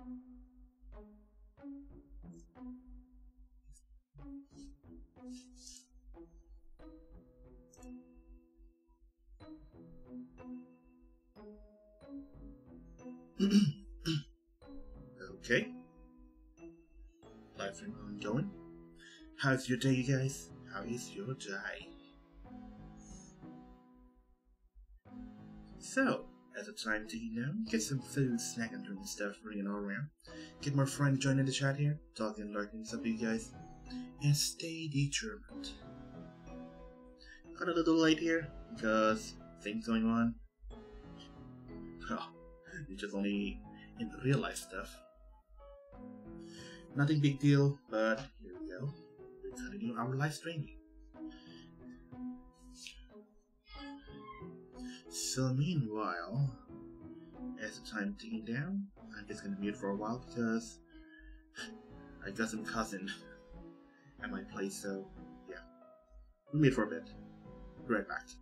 Okay. Live stream ongoing. How's your day, guys? How is your day? So, as the time ticking down, get some food, snack, and drink and stuff ringing all around. Get more friends joining the chat here, talking and lurking stuff, you guys. And stay determined. Got a little late here because things going on. Oh, it's just only in real life stuff. Nothing big deal, but here we go. We continue our live streaming. So meanwhile, as the time ticking down, I'm just gonna mute for a while because I got some cousin at my place, so yeah. We'll mute for a bit. Be right back.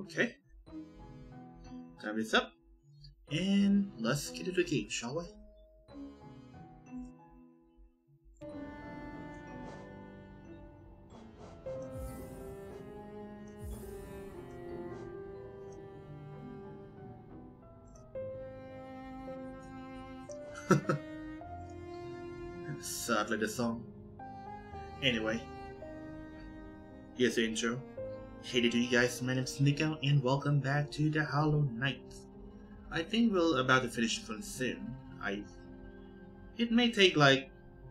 Okay. Time this up. And let's get into the game, shall we? Sadly the song. Anyway, here's the intro. Hey to you guys, my name's Nico and welcome back to the Hollow Knight. I think we're about to finish this one soon. It may take like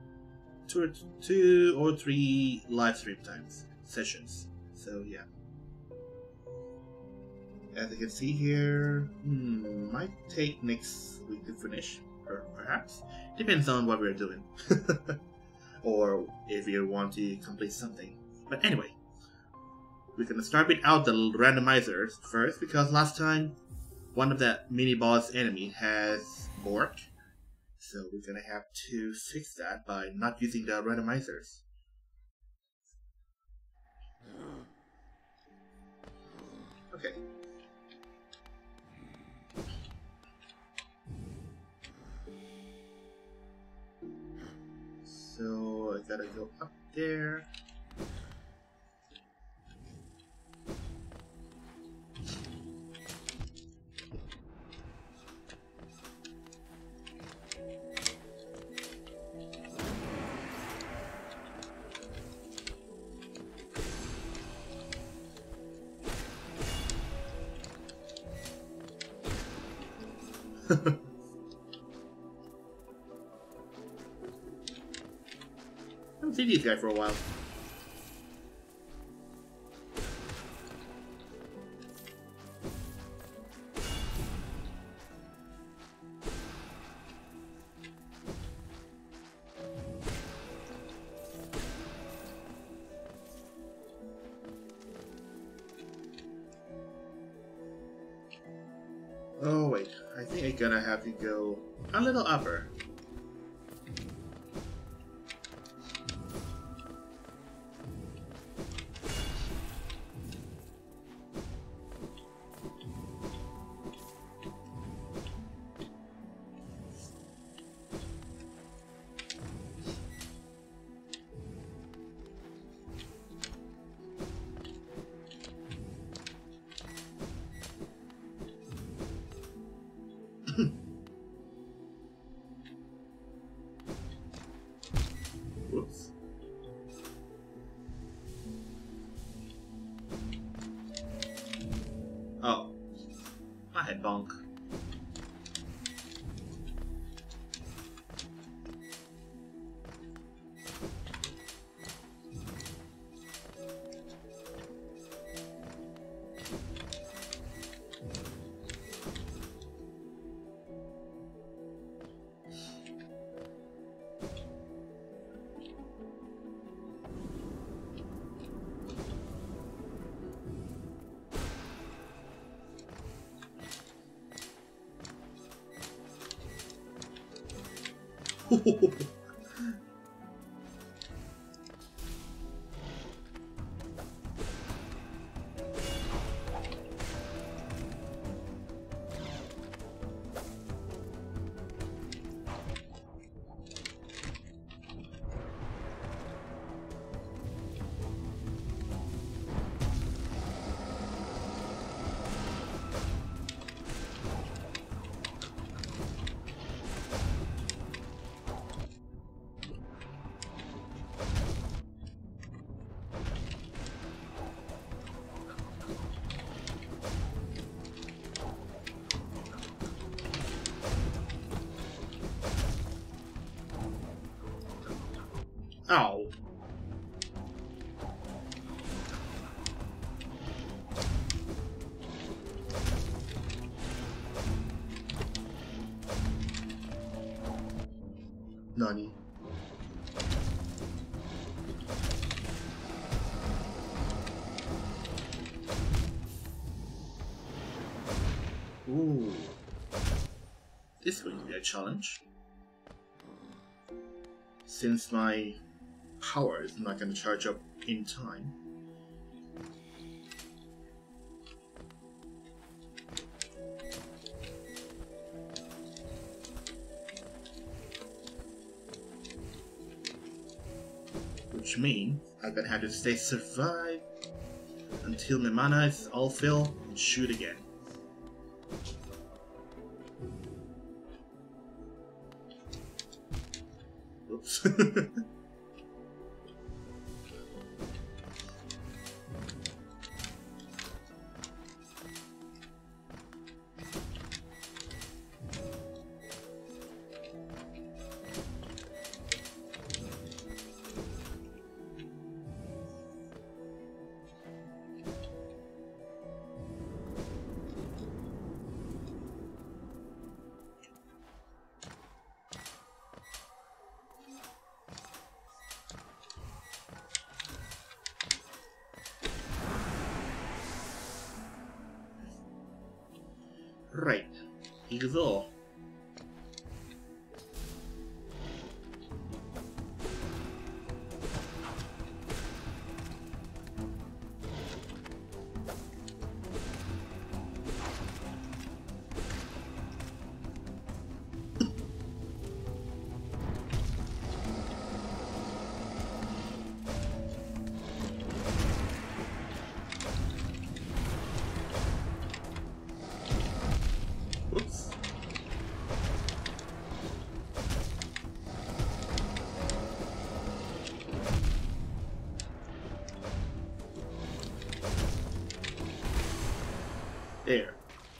two or three live stream sessions. So yeah. As you can see here, might take next week to finish, perhaps. Depends on what we're doing. Or if you want to complete something. But anyway, we're gonna start with out the randomizers first, because last time one of that mini boss enemy has Bork. So we're gonna have to fix that by not using the randomizers. Okay. So I gotta go up there. I haven't seen these guys for a while. Oh wait, I think I'm gonna have to go a little upper. Whoops. Oh. My head bonk. Ow. Nani? Ooh. This is going to be a challenge. Since my power is not going to charge up in time. Which means I'm gonna have to stay survive until my mana is all filled and shoot again. Oops. Right, here's all. Whoops. There.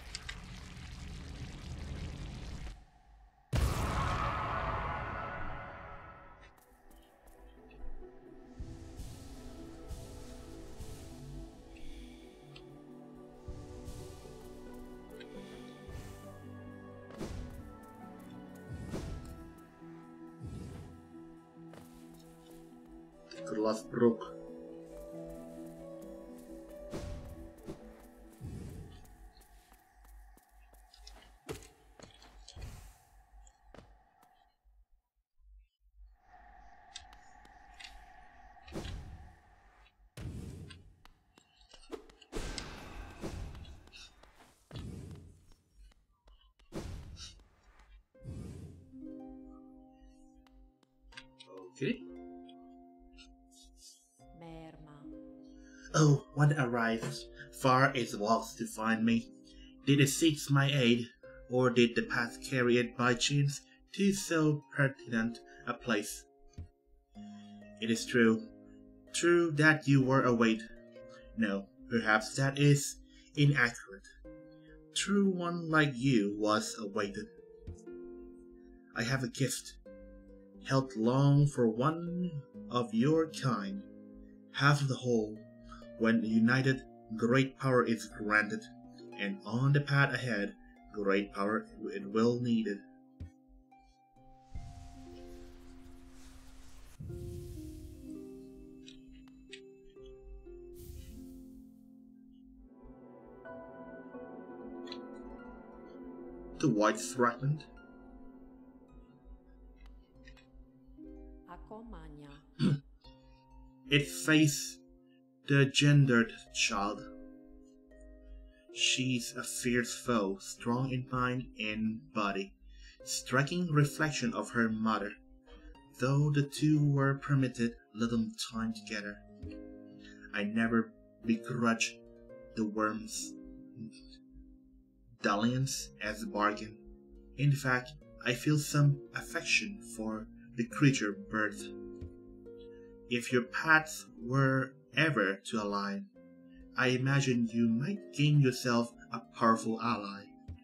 Kelas broke. Okay. Oh, one arrived. Far it walks to find me. Did it seek my aid, or did the path carry it by chance to so pertinent a place? It is true that you were await. No, perhaps that is inaccurate. True, one like you was awaited. I have a gift, held long for one of your kind, half of the whole. When united, great power is granted, and on the path ahead, great power it will needed. The white fragment. It faced the gendered child. She's a fierce foe, strong in mind and body, striking reflection of her mother, though the two were permitted little time together. I never begrudged the worm's dalliance as a bargain. In fact, I feel some affection for the creature birth. If your paths were ever to align, I imagine you might gain yourself a powerful ally.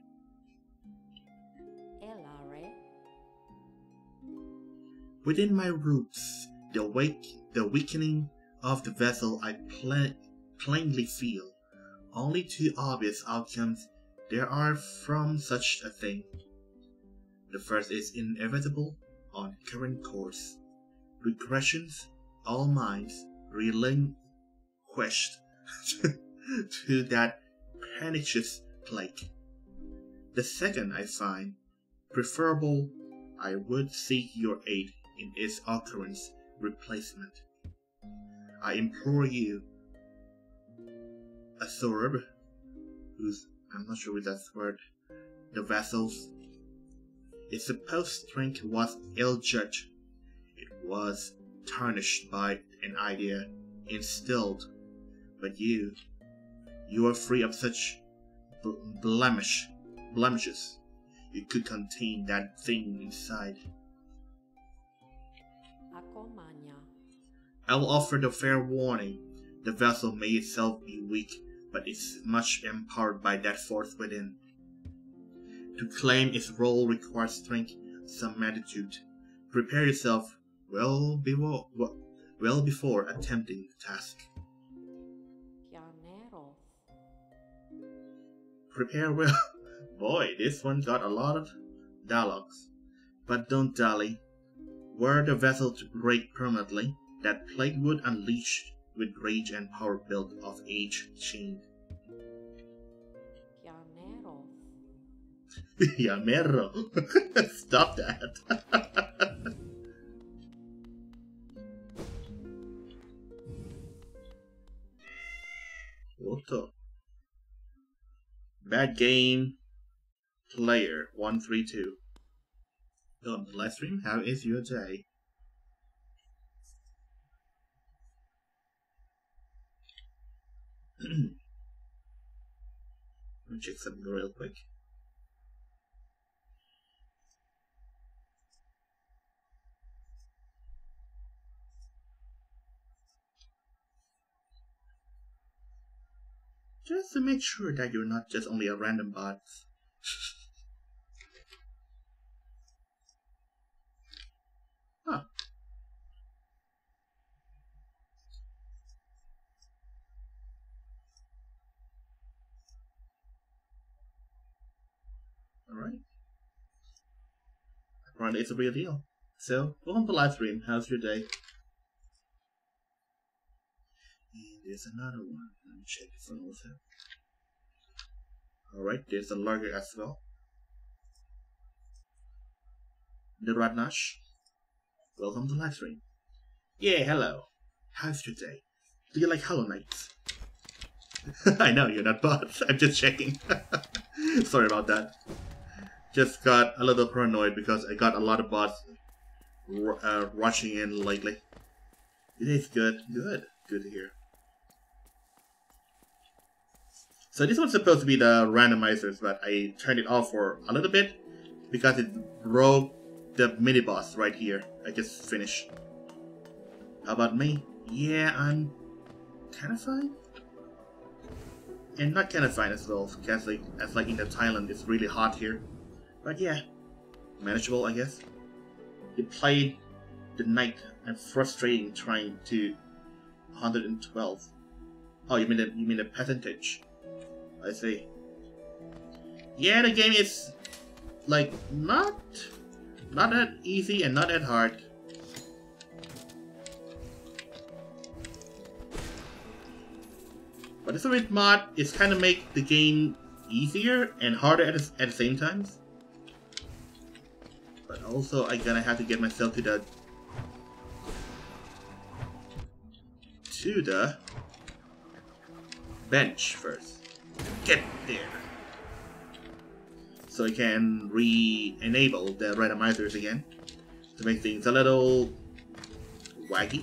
Within my roots, the weakening of the vessel I plainly feel. Only two obvious outcomes there are from such a thing. The first is inevitable on current course. Regressions, all minds relinquished to that pernicious plague. The second I find preferable. I would seek your aid in its occurrence replacement. I implore you, Azorb, who's, I'm not sure if that's the word, the vessels. Its supposed strength was ill-judged. It was tarnished by an idea instilled, but you are free of such blemishes. You could contain that thing inside. Ako manya. I will offer the fair warning. The vessel may itself be weak, but it's much empowered by that force within. To claim its role requires strength, some attitude. Prepare yourself well before attempting the task. Pioneros. Prepare well. Boy, this one got a lot of dialogues. But don't dally. Were the vessel to break permanently, that plague would unleash with rage and power built of age chained. Pioneros. Yamero. Stop that. What the? Bad game. Player 132. Live stream, how is your day? Let me check something real quick. Just to make sure that you're not just only a random bot. Huh. Alright. Apparently it's a real deal. So, welcome to live stream. How's your day? And there's another one. Let me check this one also. Alright, there's a lurker as well. The Radnash. Welcome to live stream. Yeah, hello. How's your day? Do you like Hollow Knights? I know you're not bots. I'm just checking. Sorry about that. Just got a little paranoid because I got a lot of bots rushing in lately. It is good. Good to hear. So this one's supposed to be the randomizers, but I turned it off for a little bit because it broke the mini boss right here. I just finished. How about me? Yeah, I'm kind of fine. And not kind of fine as well, because like in the Thailand, it's really hot here. But yeah, manageable, I guess. You played the night and frustrating trying to 112. Oh, you mean the percentage? I see. Yeah, the game is like not that easy and not that hard. But the Spirit mod is kind of make the game easier and harder at the same time. But also, I'm gonna have to get myself to the bench first. Get there. So I can re-enable the randomizers again to make things a little wacky.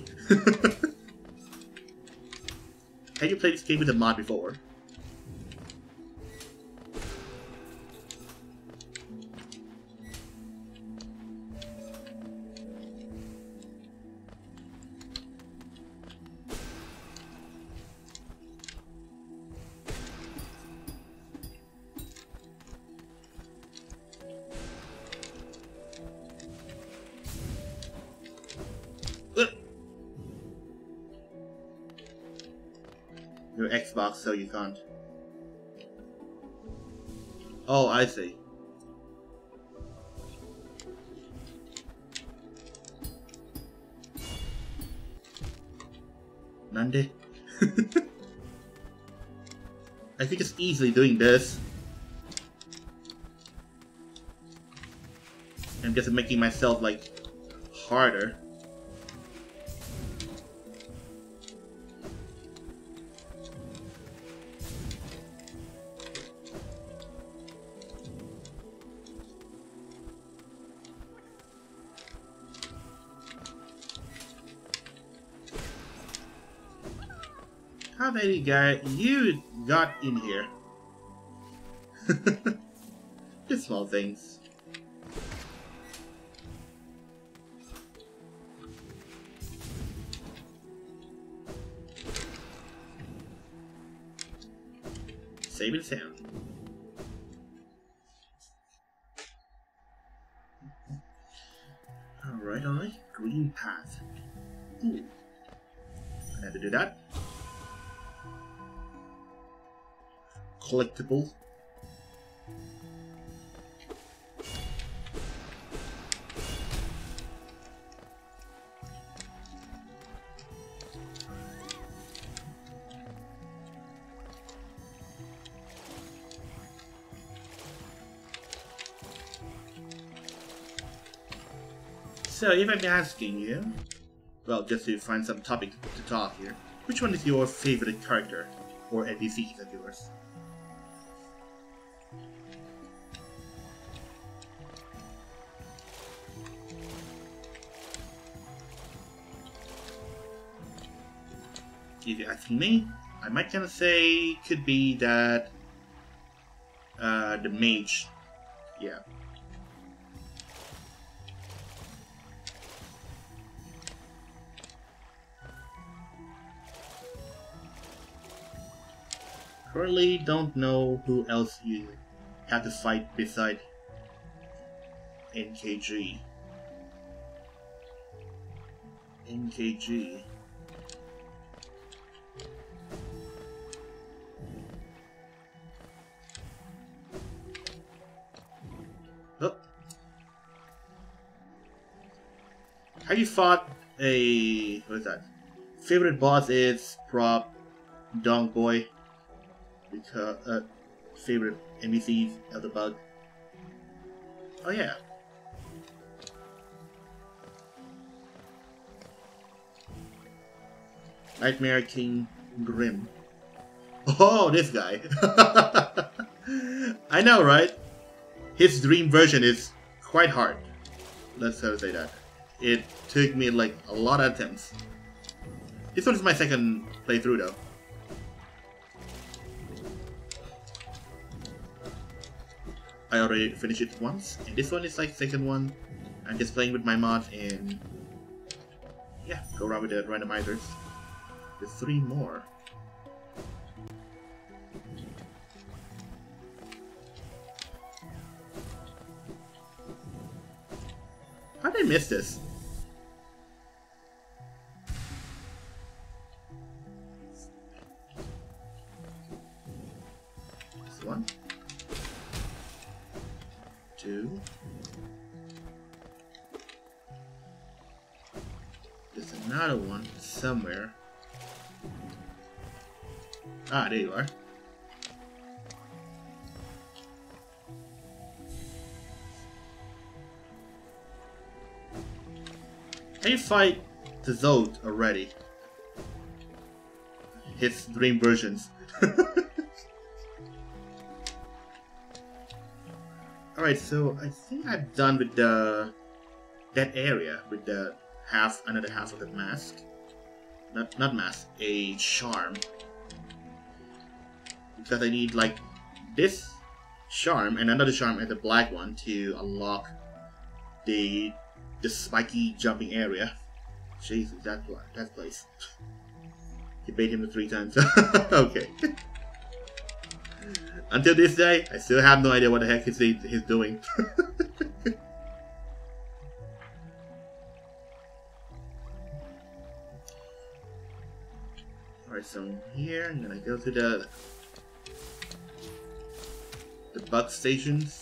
Have you played this game with a mod before? Your Xbox, so you can't. Oh, I see. Nande? I think it's easily doing this. I'm just making myself like harder. How many guy you got in here? Just small things. Save it sound. Alright. Green path. Ooh. I had to do that. Collectible. So, if I'm asking you, well, just to find some topic to talk here, which one is your favorite character or NPCs of yours? If you're asking me, I might kind of say could be that the mage, yeah. Currently don't know who else you have to fight beside NKG. NKG. Oh. Have you fought a... what is that? Favorite boss is Prop Dong Boy. Because, favorite NPCs of the bug. Oh yeah. Nightmare King Grim. Oh, this guy. I know, right? His dream version is quite hard. Let's say that. It took me like a lot of attempts. This one is my second playthrough though. I already finished it once, and this one is like second one. I'm just playing with my mod and yeah, go around with the randomizers. There's 3 more. How did I miss this? This one. 2. There's another one somewhere. Ah, there you are. I fight the Zod already. His dream versions. Alright, so I think I'm done with that area with the another half of the mask. Not mask, a charm. Because I need like this charm and another charm and the black one to unlock the spiky jumping area. Jesus, that place. You bait him 3 times. Okay. Until this day, I still have no idea what the heck he's doing. Alright, so here I'm gonna go to the bug stations.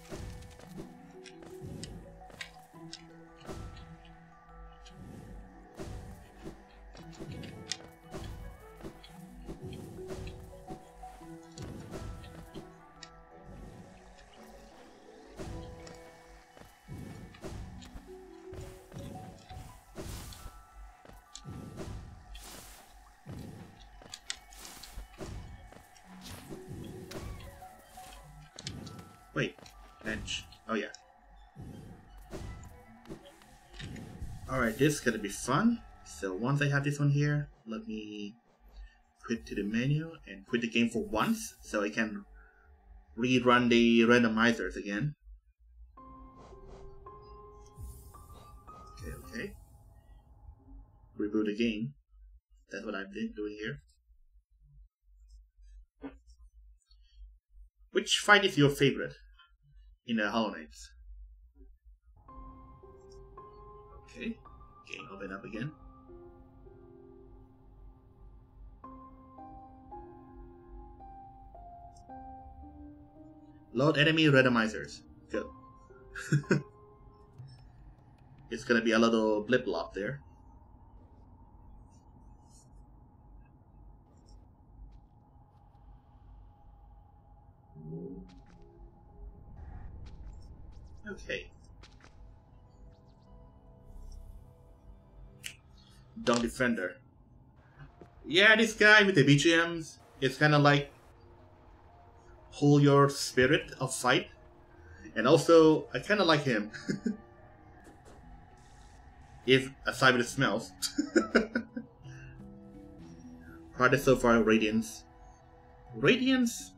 Wait, bench. Oh yeah. Alright, this is gonna be fun. So once I have this one here, let me quit to the menu and quit the game for once so I can rerun the randomizers again. Okay. Reboot the game. That's what I've been doing here. Which fight is your favorite in the Hollow Knights? Okay, game open up again. Load enemy randomizers. Go. It's gonna be a little blip blop there. Okay. Dawn Defender. Yeah, this guy with the BGMs is kind of like pull your spirit of fight. And also, I kind of like him. If aside with the smells. Hardest so far, Radiance. Radiance?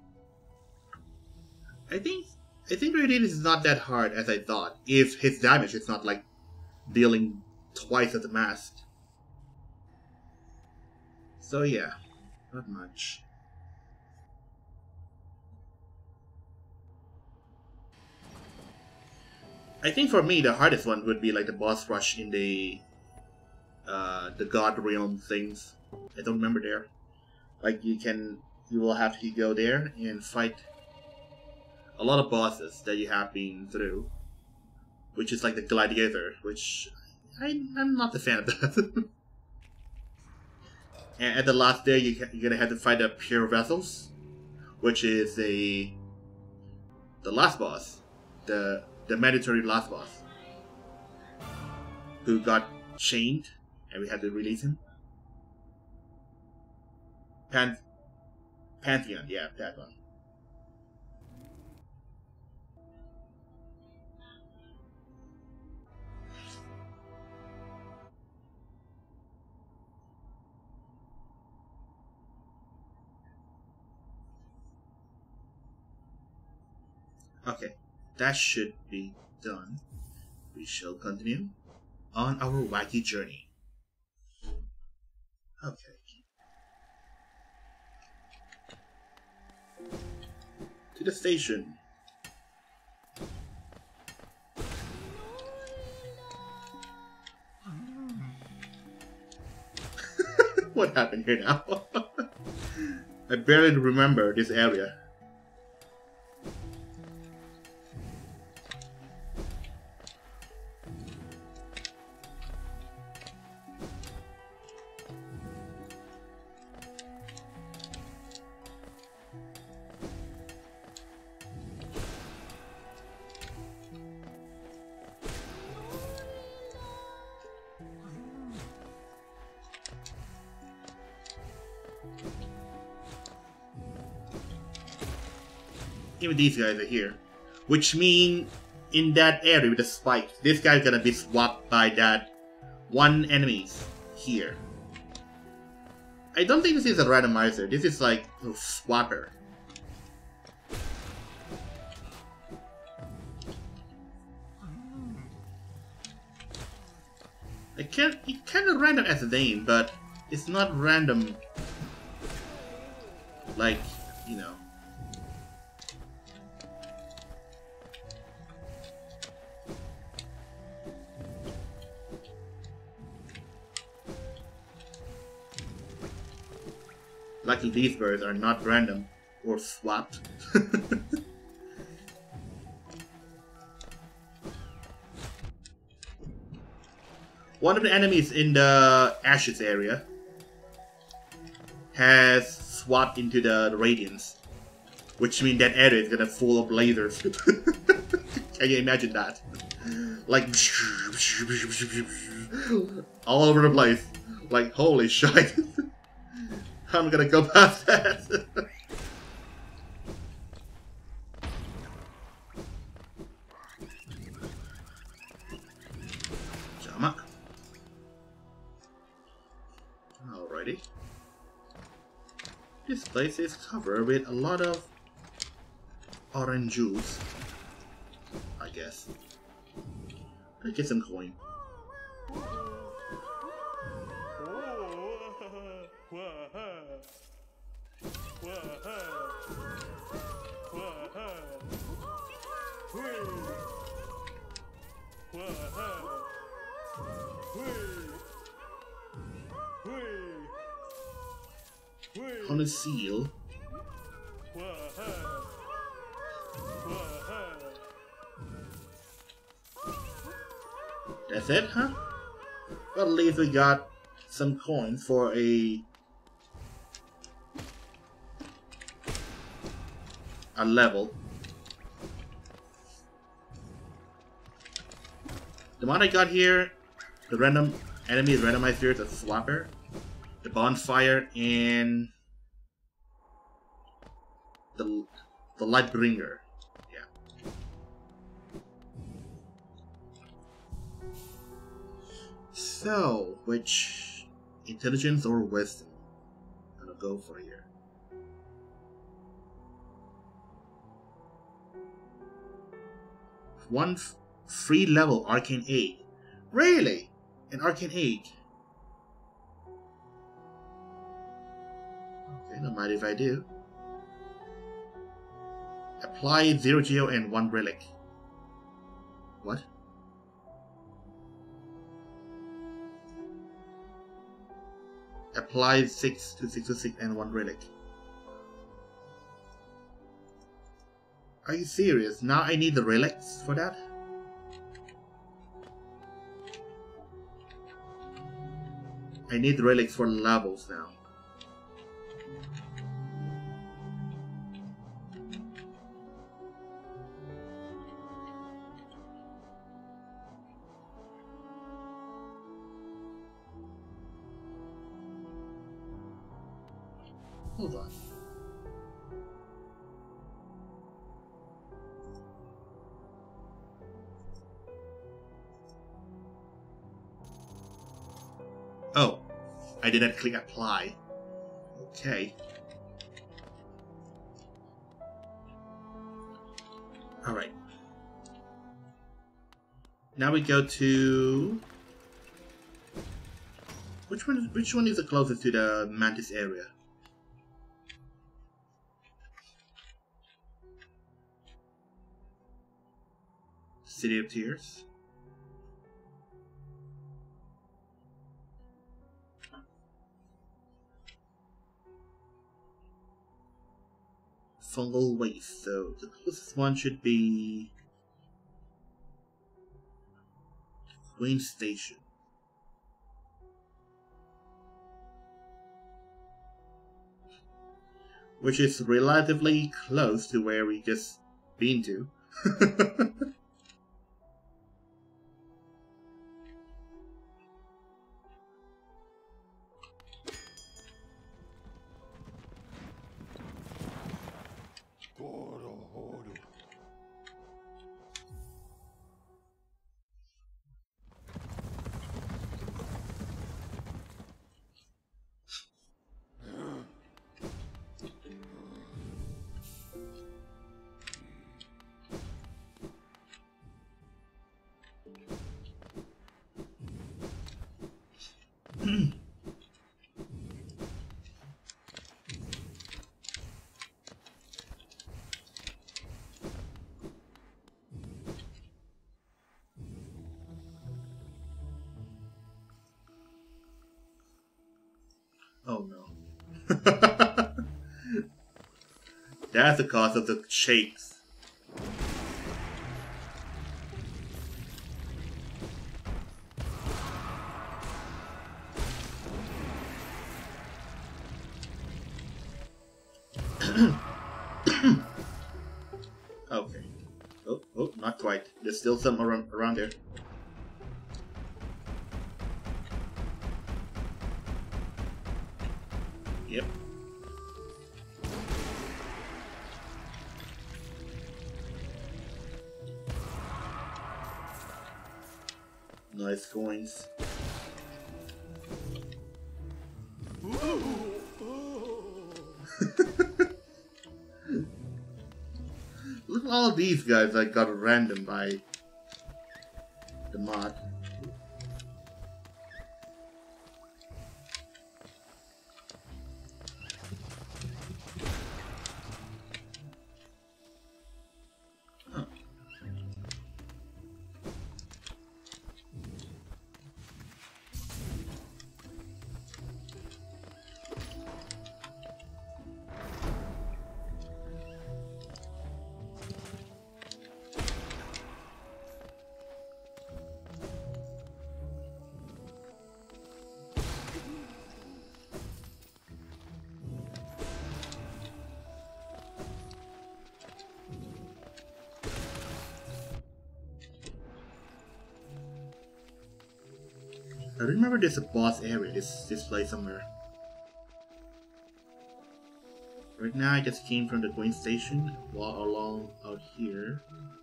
I think Radiance is not that hard as I thought. If his damage is not like dealing twice as the mask. So yeah, not much. I think for me the hardest one would be like the boss rush in the God Realm things. I don't remember there. Like you will have to go there and fight a lot of bosses that you have been through, which is like the Gladiator, which I'm not a fan of that. And at the last day, you're gonna have to fight the Pure Vessels, which is the last boss, the mandatory last boss, who got chained, and we had to release him. Pantheon, yeah, that one. Okay, that should be done. We shall continue on our wacky journey. Okay. To the station. What happened here now? I barely remember this area. Even these guys are here. Which mean in that area with the spike, this guy's gonna be swapped by that one enemy here. I don't think this is a randomizer, this is like a swapper. It's kinda random as a name, but it's not random like, you know. Luckily these birds are not random or swapped. One of the enemies in the Ashes area has swapped into the Radiance, which means that area is gonna full of lasers. Can you imagine that? Like all over the place. Like holy shit. I'm gonna go past that. Jama. Alrighty. This place is covered with a lot of orange juice, I guess. Let's get some coin. On a seal. That's it, huh? Well, at least we got some coins for a level. The one I got here, the random enemies randomized here, the Swapper, the bonfire, and the Lightbringer. Yeah. So, which intelligence or wisdom I'm gonna go for here? One free level Arcane 8. Really? An Arcane 8? Okay, no mind if I do. Apply 0 geo and 1 relic. What? Apply 6 to 6 to 6 and 1 relic. Are you serious? Now I need the relics for that? I need the relics for levels now. Hold on. Oh, I didn't click apply. Okay. Alright. Now we go to... Which one is the closest to the Mantis area? City of Tears. Fungal waste, so the closest one should be Queen Station. Which is relatively close to where we just been to. Oh no. That's the cause of the shakes. Okay. Oh, not quite. There's still some around there. Yep. Nice coins. Look at all these guys that got random by the mod. I remember there's a boss area, this place somewhere. Right now I just came from the Queen Station, while along out here.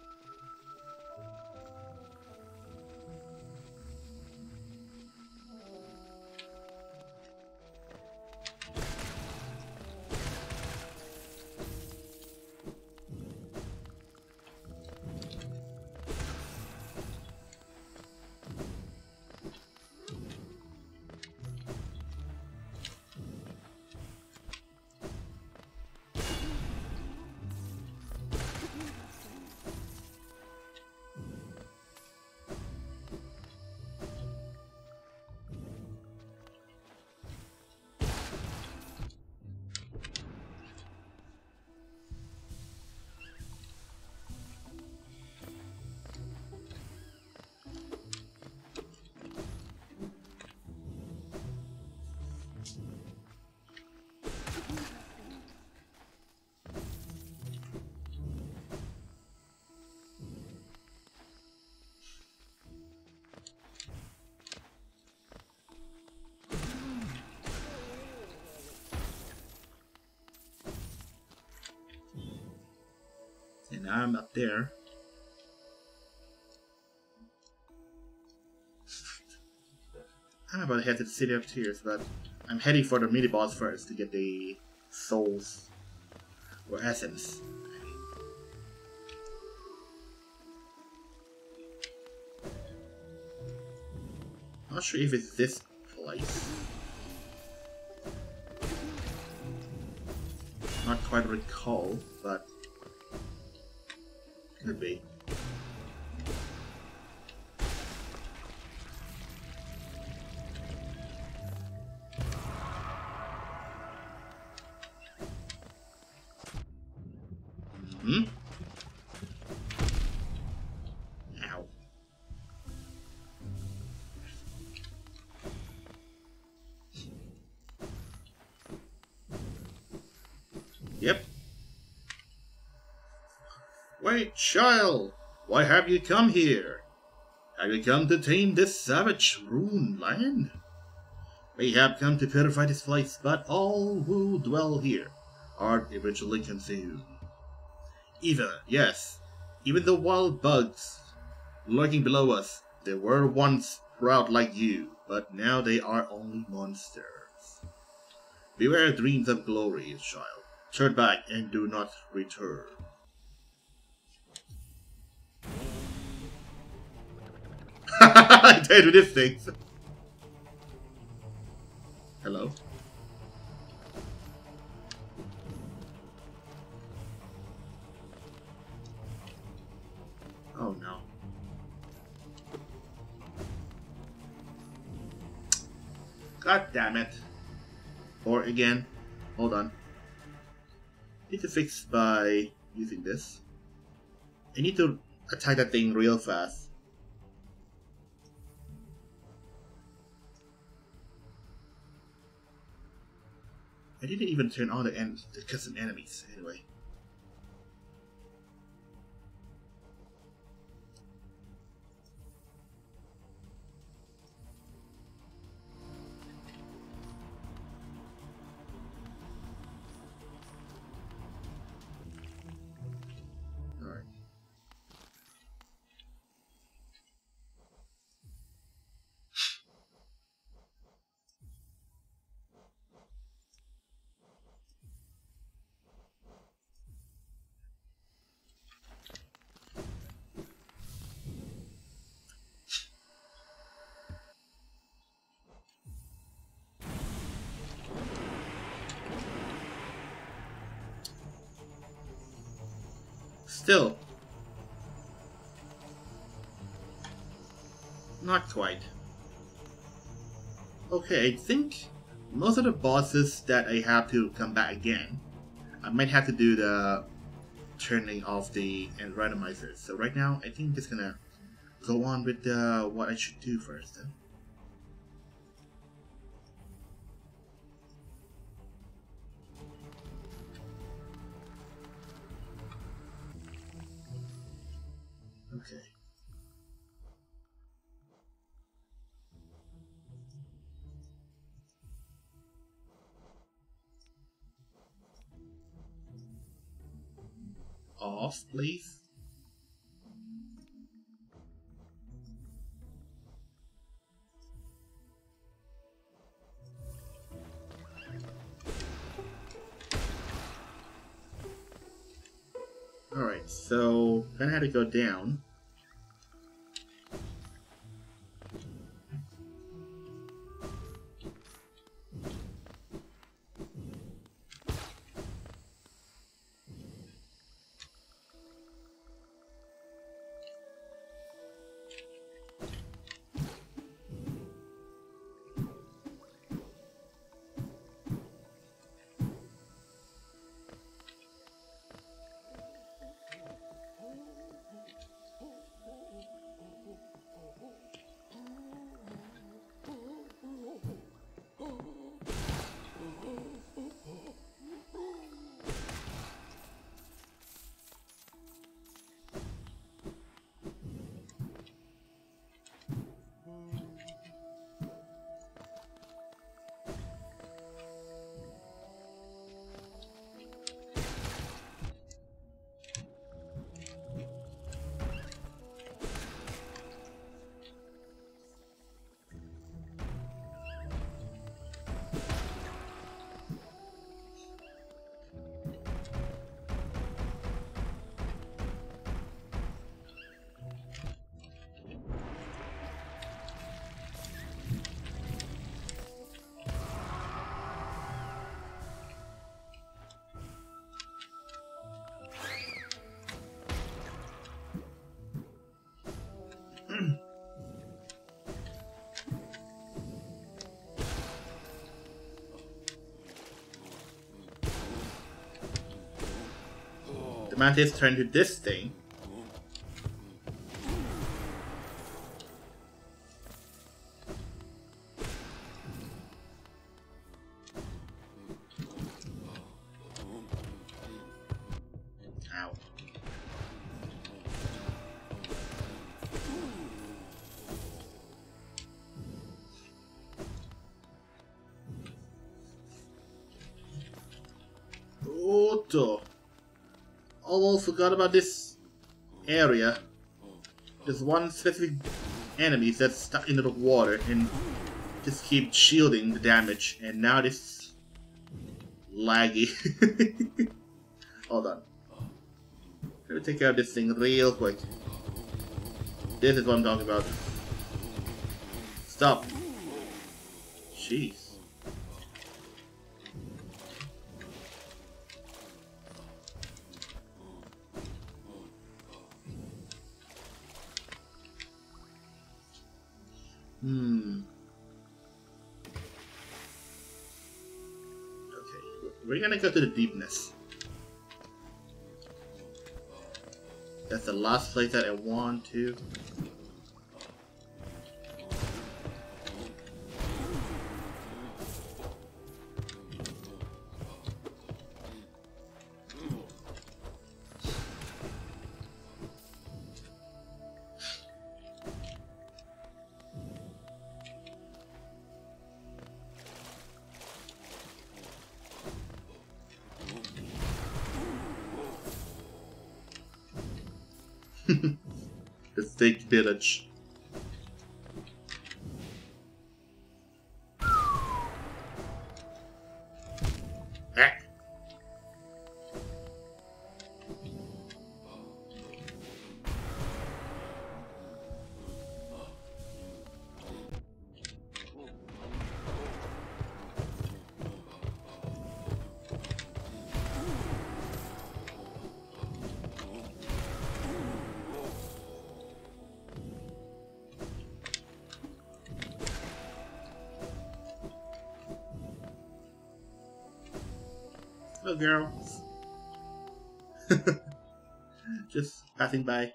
And now I'm up there. I'm about to head to the City of Tears, but I'm heading for the mini boss first to get the souls or essence. Not sure if it's this place. Not quite recall, but could be. Hmm? Ow. Yep. Wait, child! Why have you come here? Have you come to tame this savage ruined land? We have come to purify this place, but all who dwell here are eventually consumed. Yes, even the wild bugs lurking below us, they were once proud like you, but now they are only monsters. Beware dreams of glory, child. Turn back and do not return. I died with this thing. Hello? Oh no. God damn it. Or again. Hold on. Need to fix by using this. I need to attack that thing real fast. I didn't even turn on the custom enemies anyway. Alright. still. Not quite. Okay, I think most of the bosses that I have to come back again, I might have to do the turning off the randomizers. So right now, I think I'm just gonna go on with what I should do first then. Okay. Off, please. Alright, so gonna have to go down. The mantis turned to this thing. Ow. Otto. Almost forgot about this area. There's one specific enemy that's stuck into the water and just keep shielding the damage, and now this laggy. Hold on. Let me take care of this thing real quick. This is what I'm talking about. Stop. Jeez. Okay, we're gonna go to the deepness. That's the last place that I want to. The fake village. Ah. Hello, girl. Just passing by.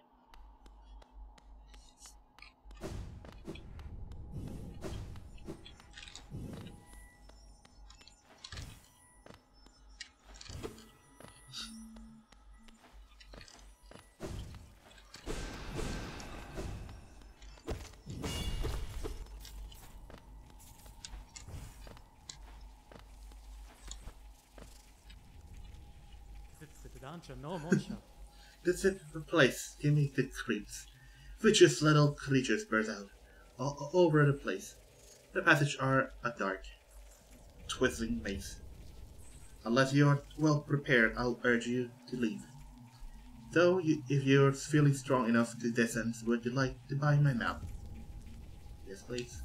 This is the place. Give me the creeps. Vicious little creatures burst out all over the place. The passages are a dark, twisting maze. Unless you're well prepared, I'll urge you to leave. Though, if you're feeling strong enough to descend, would you like to buy my map? Yes, please.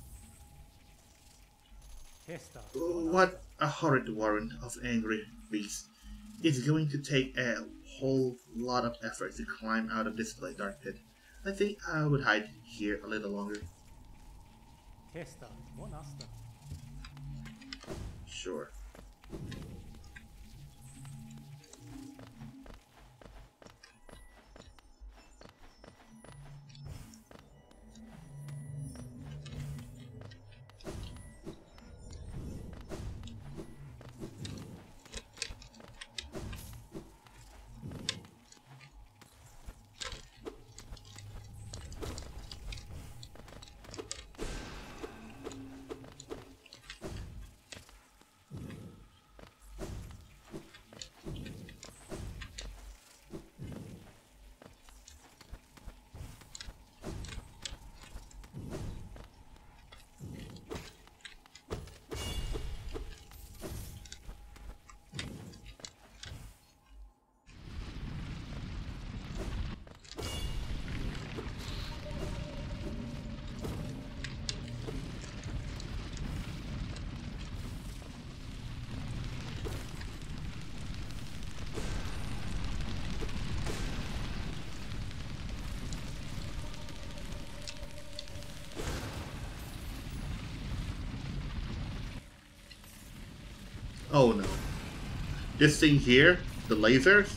What a horrid warrant of angry beasts. It's going to take a whole lot of effort to climb out of this dark pit. I think I would hide here a little longer. Sure. Oh no. This thing here, the lasers?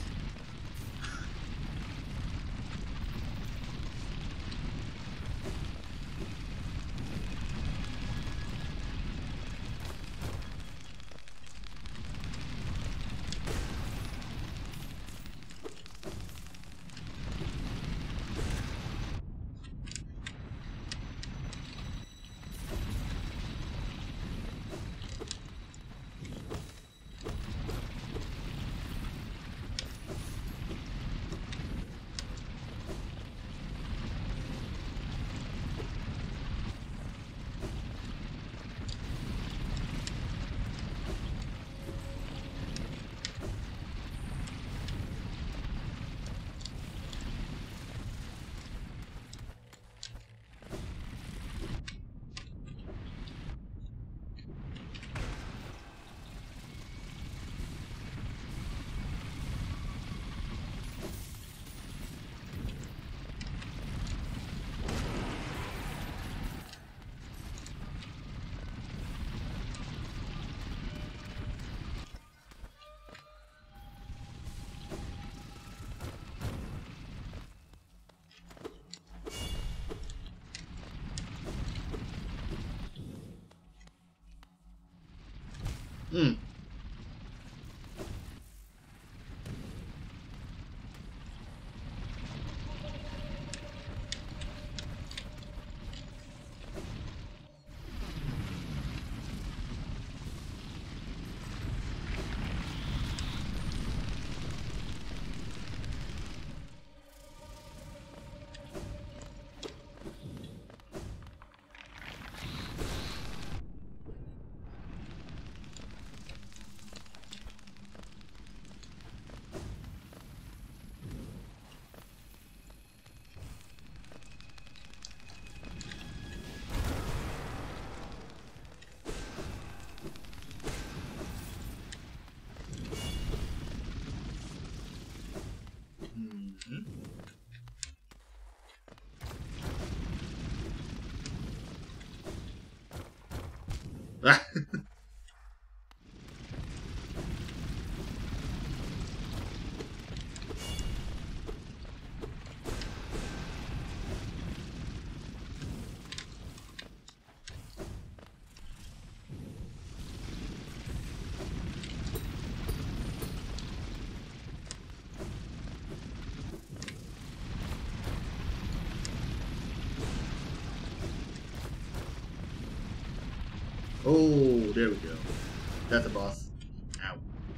Hmm. Oh, there we go. That's a boss. Ow.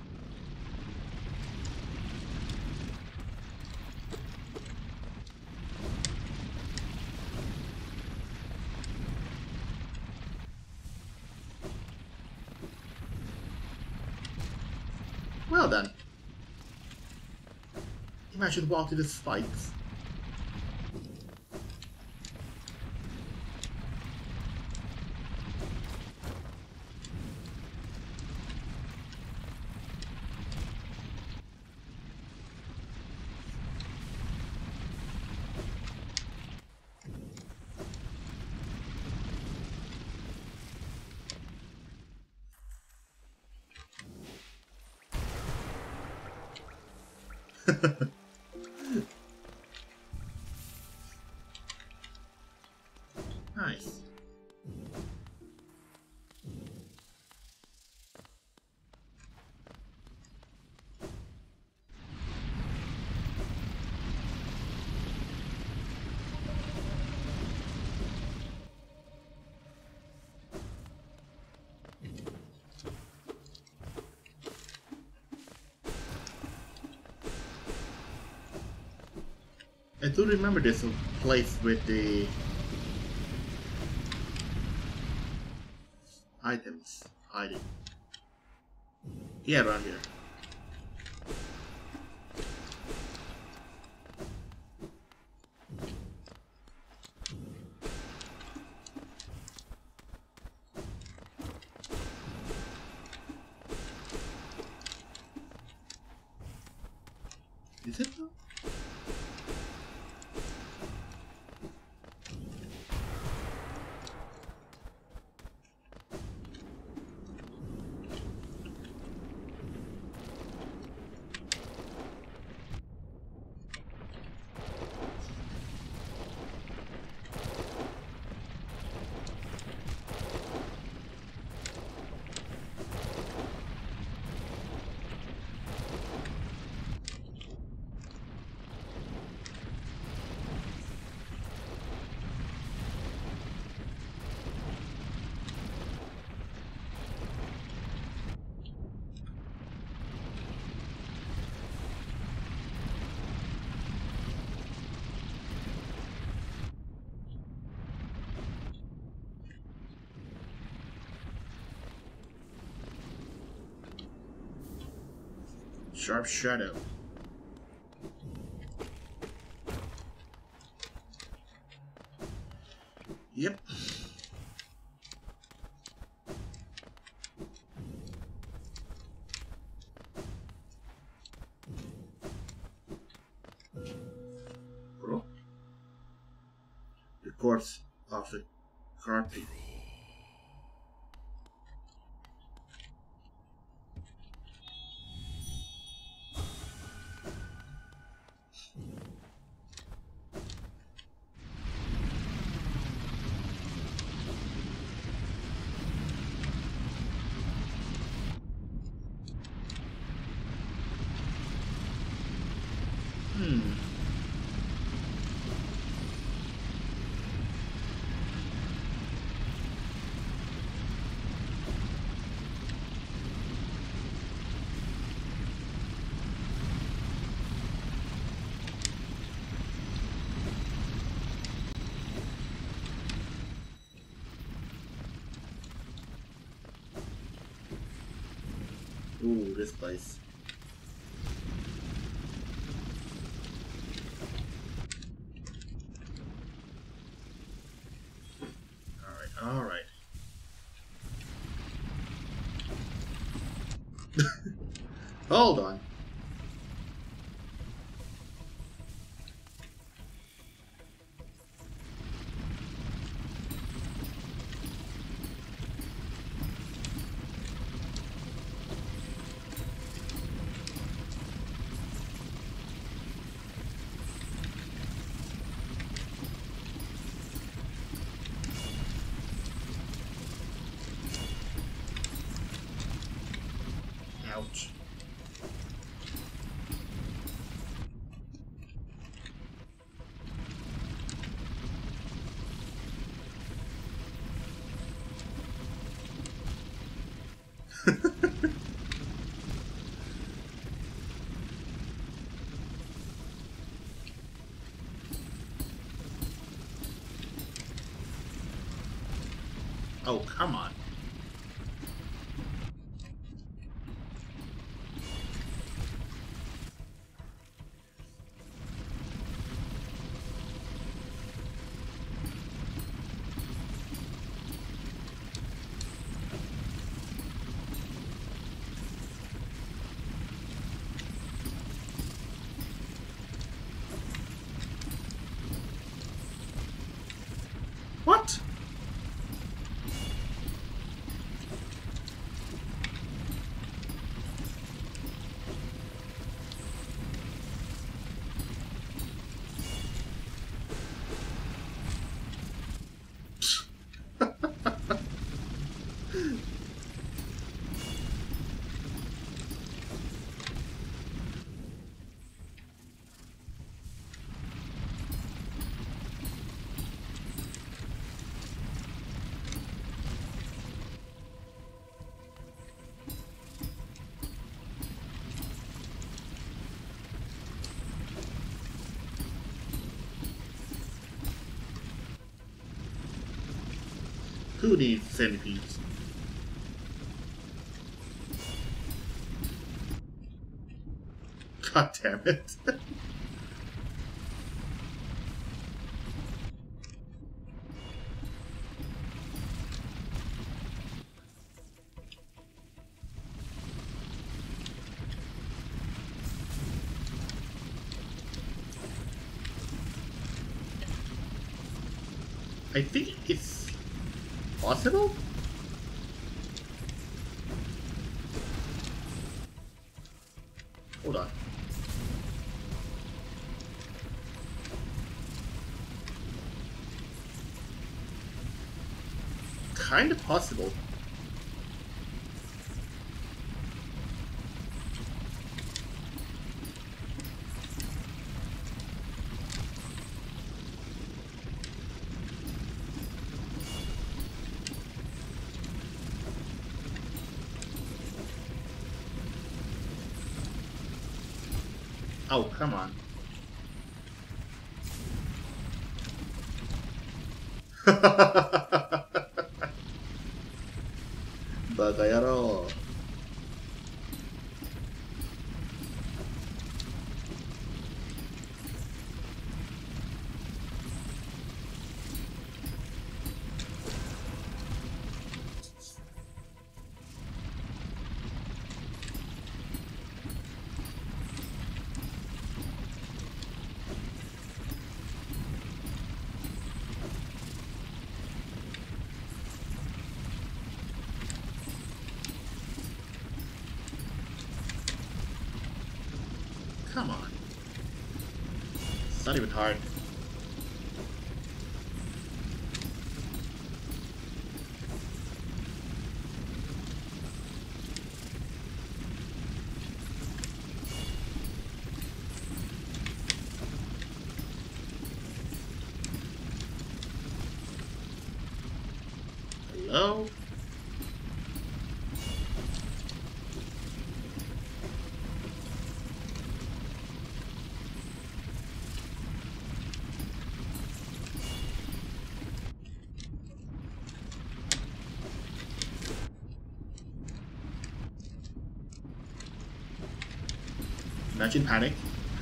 Well done. Maybe I should walk to the spikes. Nice. I do remember this place with the items hiding. Yeah, around here. Is it though? Sharp Shadow. Yep. Bro. The corpse of the carpet. Ooh, this place. Alright, alright. Hold on. Ouch. Oh, come on. What? Who needs centipedes? God damn it. I think it's possible? Hold on. Kind of possible. Oh, come on. Bagayaro. Come on. It's not even hard. Hello? Imagine panic.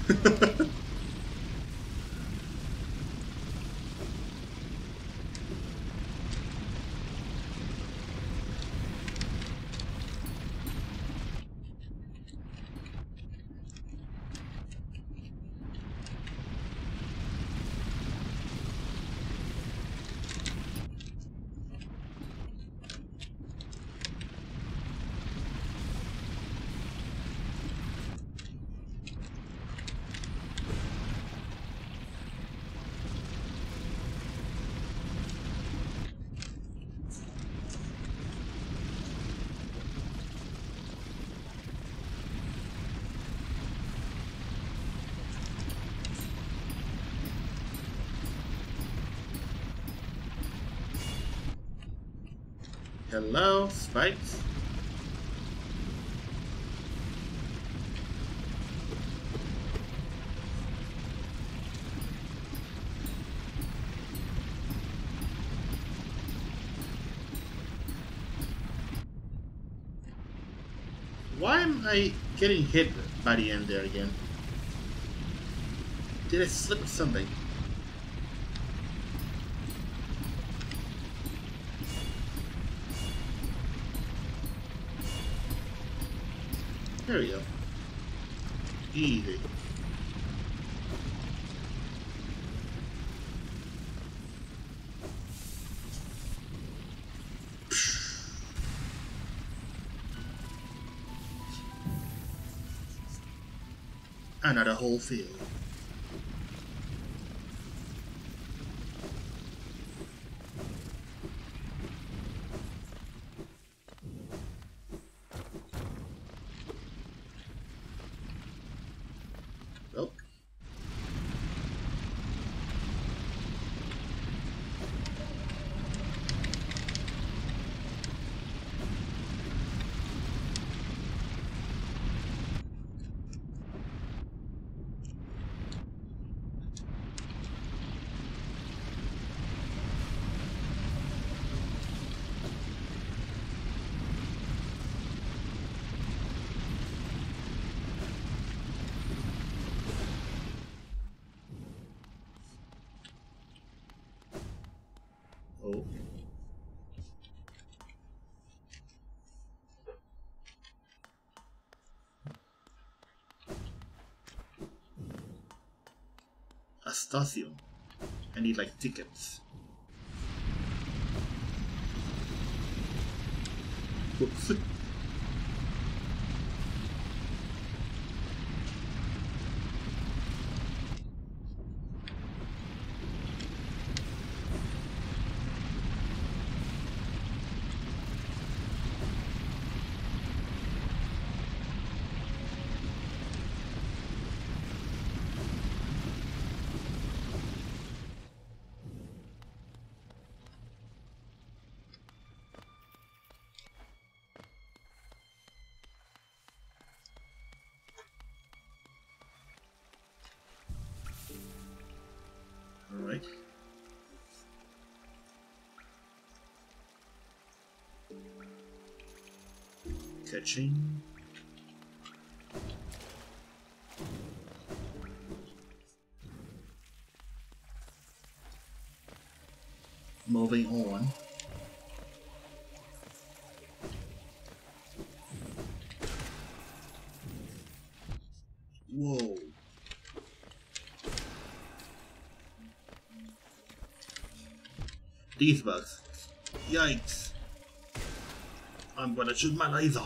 Hello, spikes? Why am I getting hit by the end there again? Did I slip or something? There we go. Easy. Another whole field. Oh. Oh. Astacio. I need like tickets. Whoops. Alright. Catching. Moving on. Whoa. These bugs. Yikes. I'm gonna shoot my laser.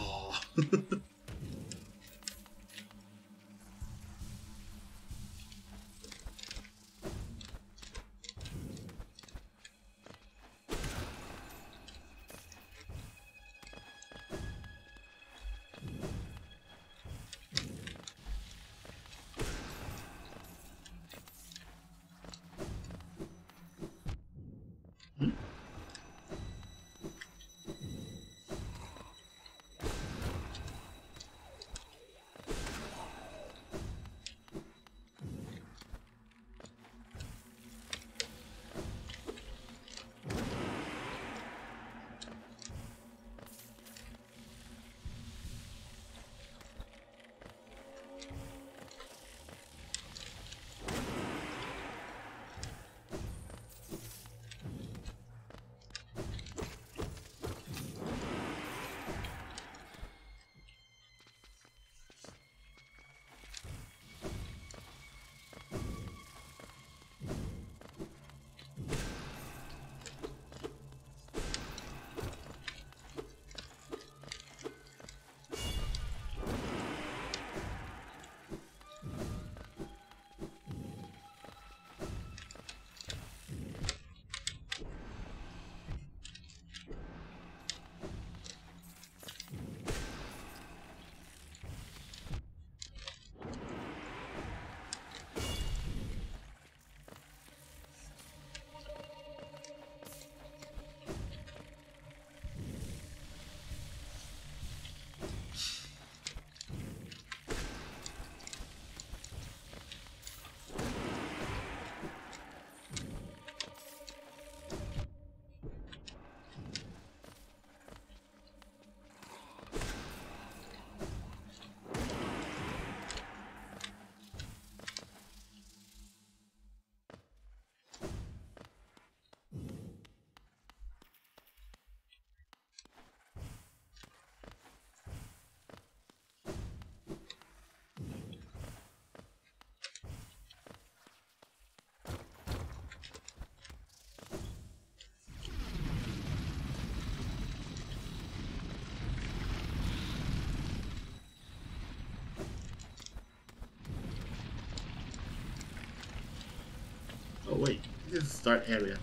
Oh wait, this is the start area.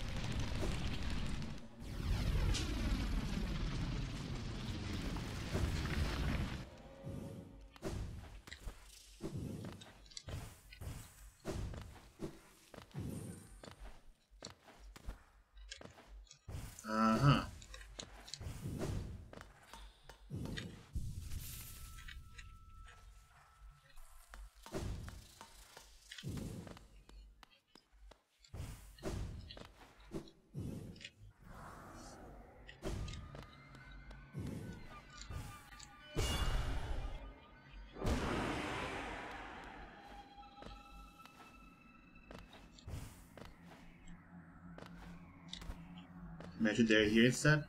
Uh-huh. Imagine they're here instead.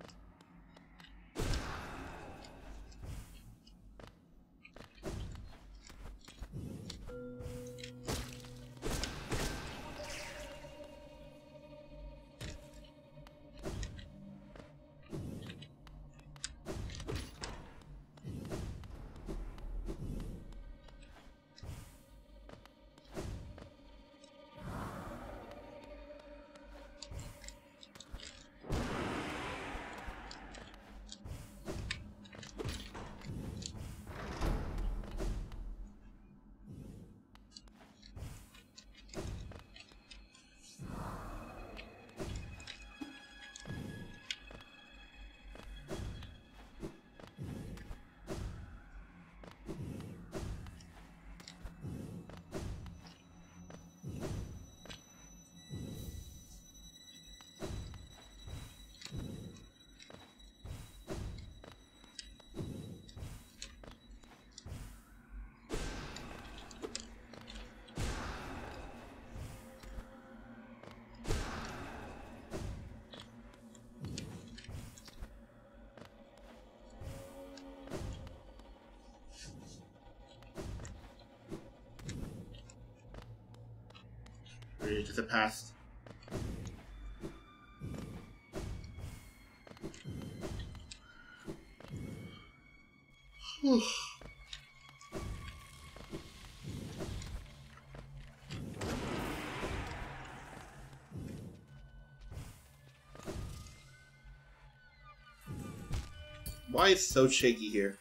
Really just a past. Why is it so shaky here?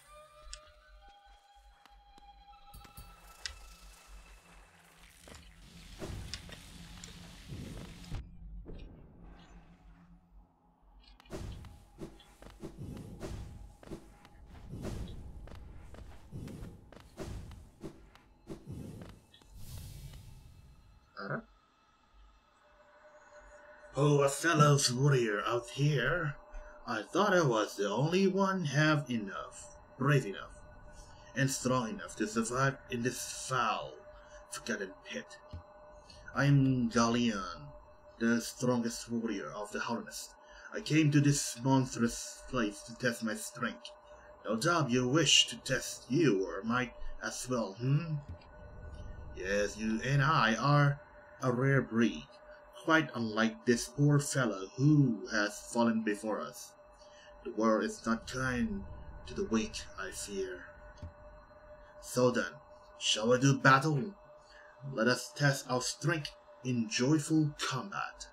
Oh, a fellow warrior out here. I thought I was the only one brave enough, and strong enough to survive in this foul, forgotten pit. I am Galleon, the strongest warrior of the Harness. I came to this monstrous place to test my strength. No doubt you wish to test you, or might as well, Yes, you and I are a rare breed, quite unlike this poor fellow who has fallen before us. The world is not kind to the weak, I fear. So then, shall we do battle? Let us test our strength in joyful combat.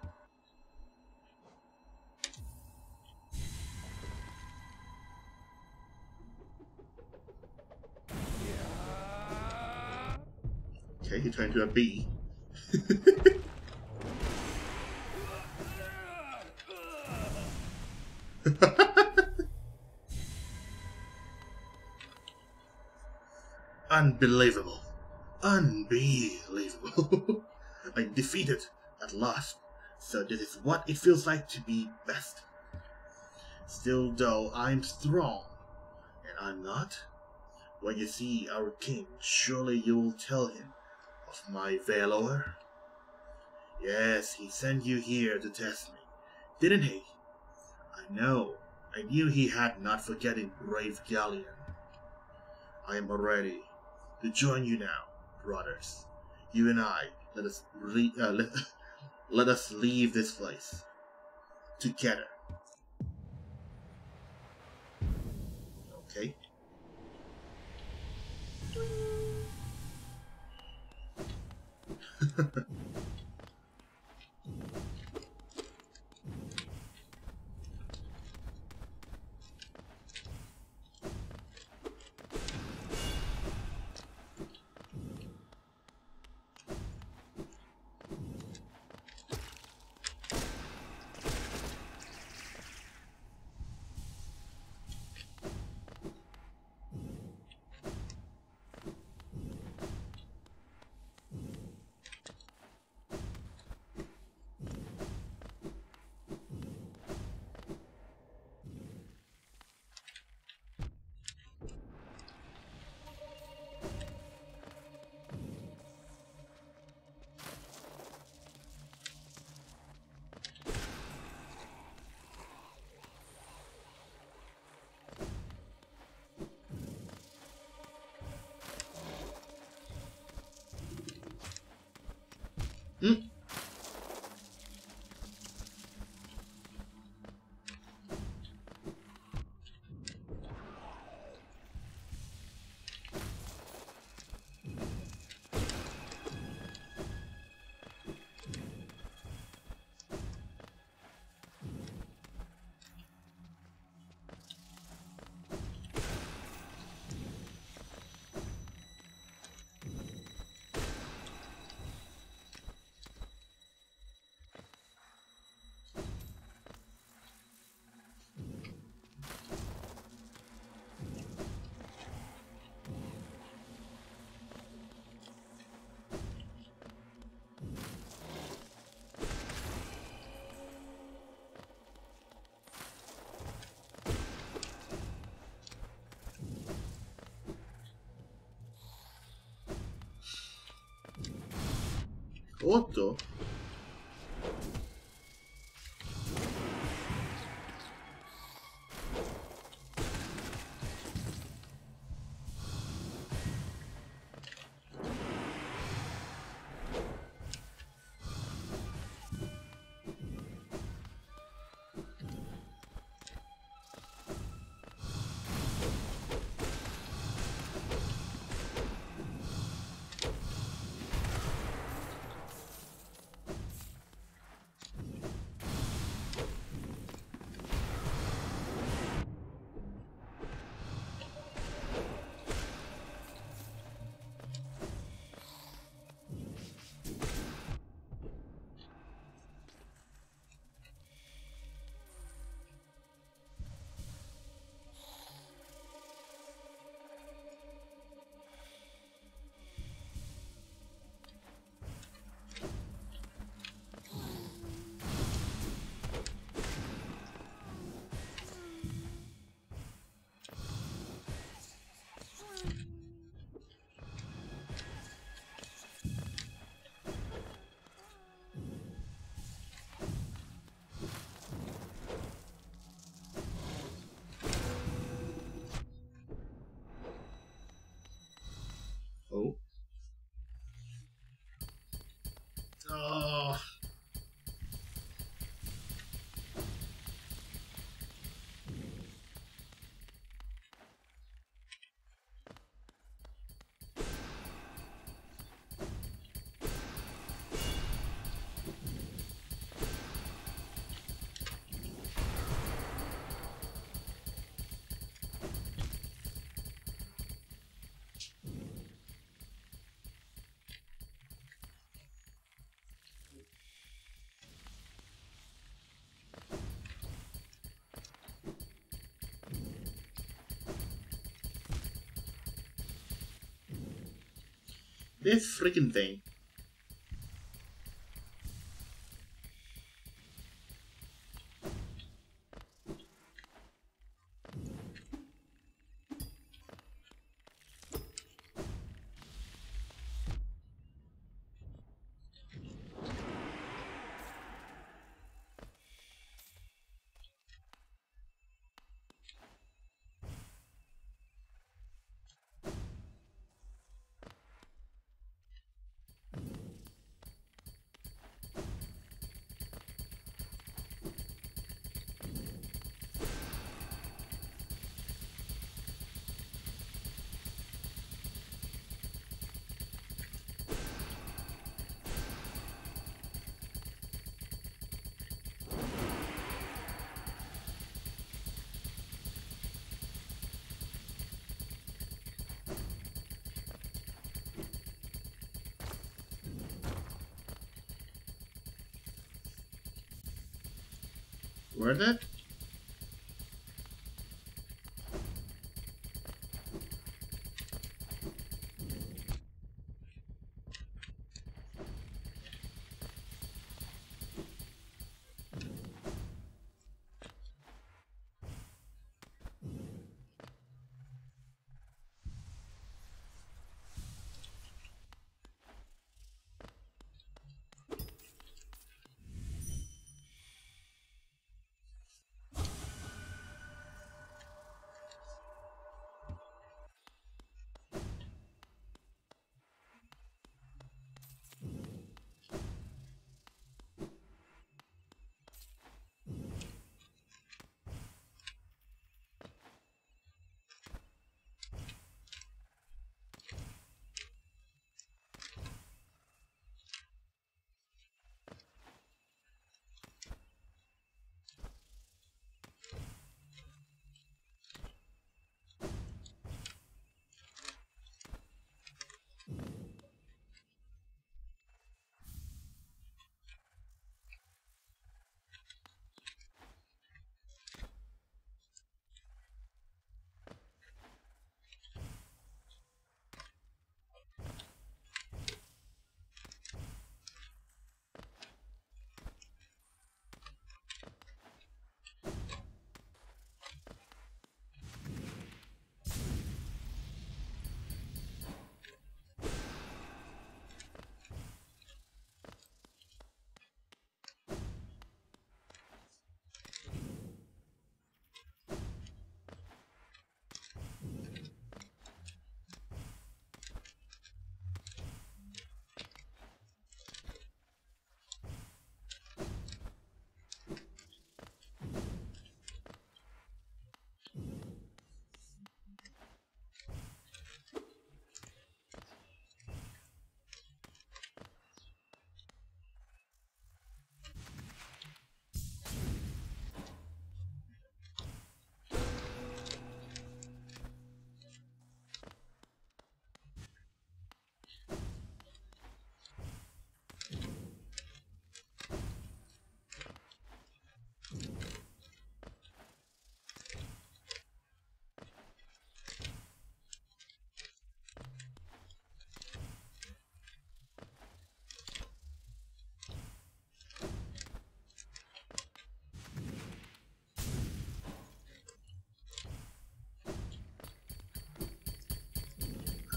Okay, he turned into a bee. Unbelievable. Unbelievable. I'm defeated at last. So this is what it feels like to be best. Still though I'm strong, and I'm not. When you see our king, surely you will tell him of my valor. Yes, he sent you here to test me, didn't he? I know. I knew he had not forgotten brave Galleon. I am ready to join you now, brothers. You and I, let us leave this place together. Okay? What the? Oh. Oh. This freaking thing. Worth it?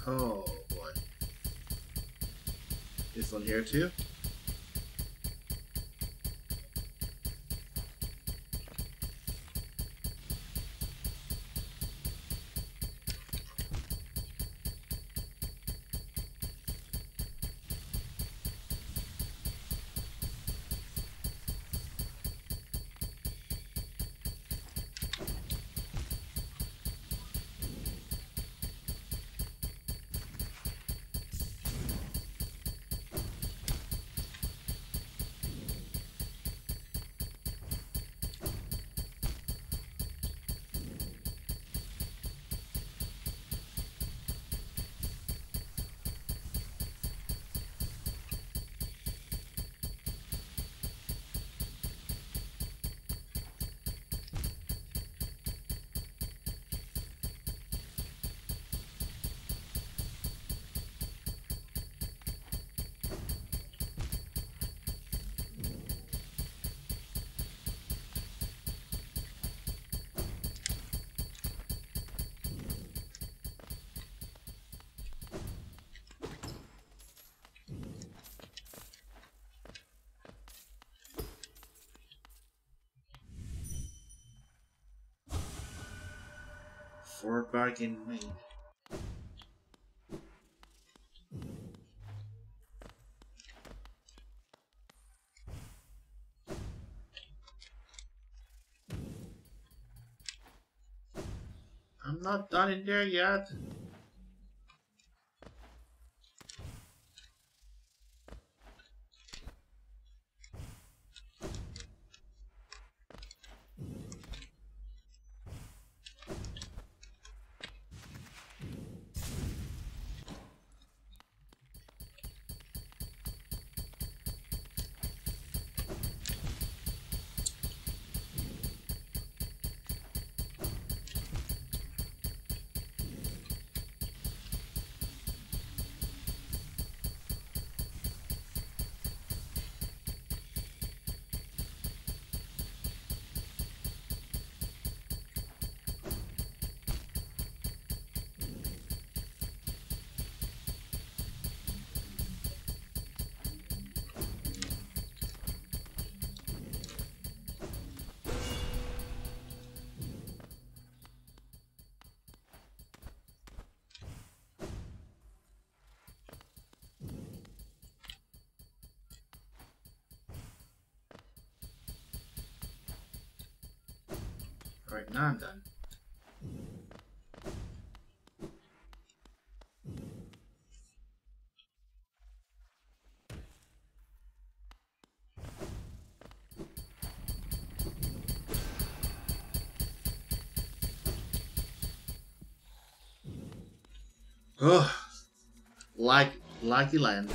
Oh boy. This one here too. For bargain made. I'm not done in there yet. Alright, now I'm done. Oh, like you land.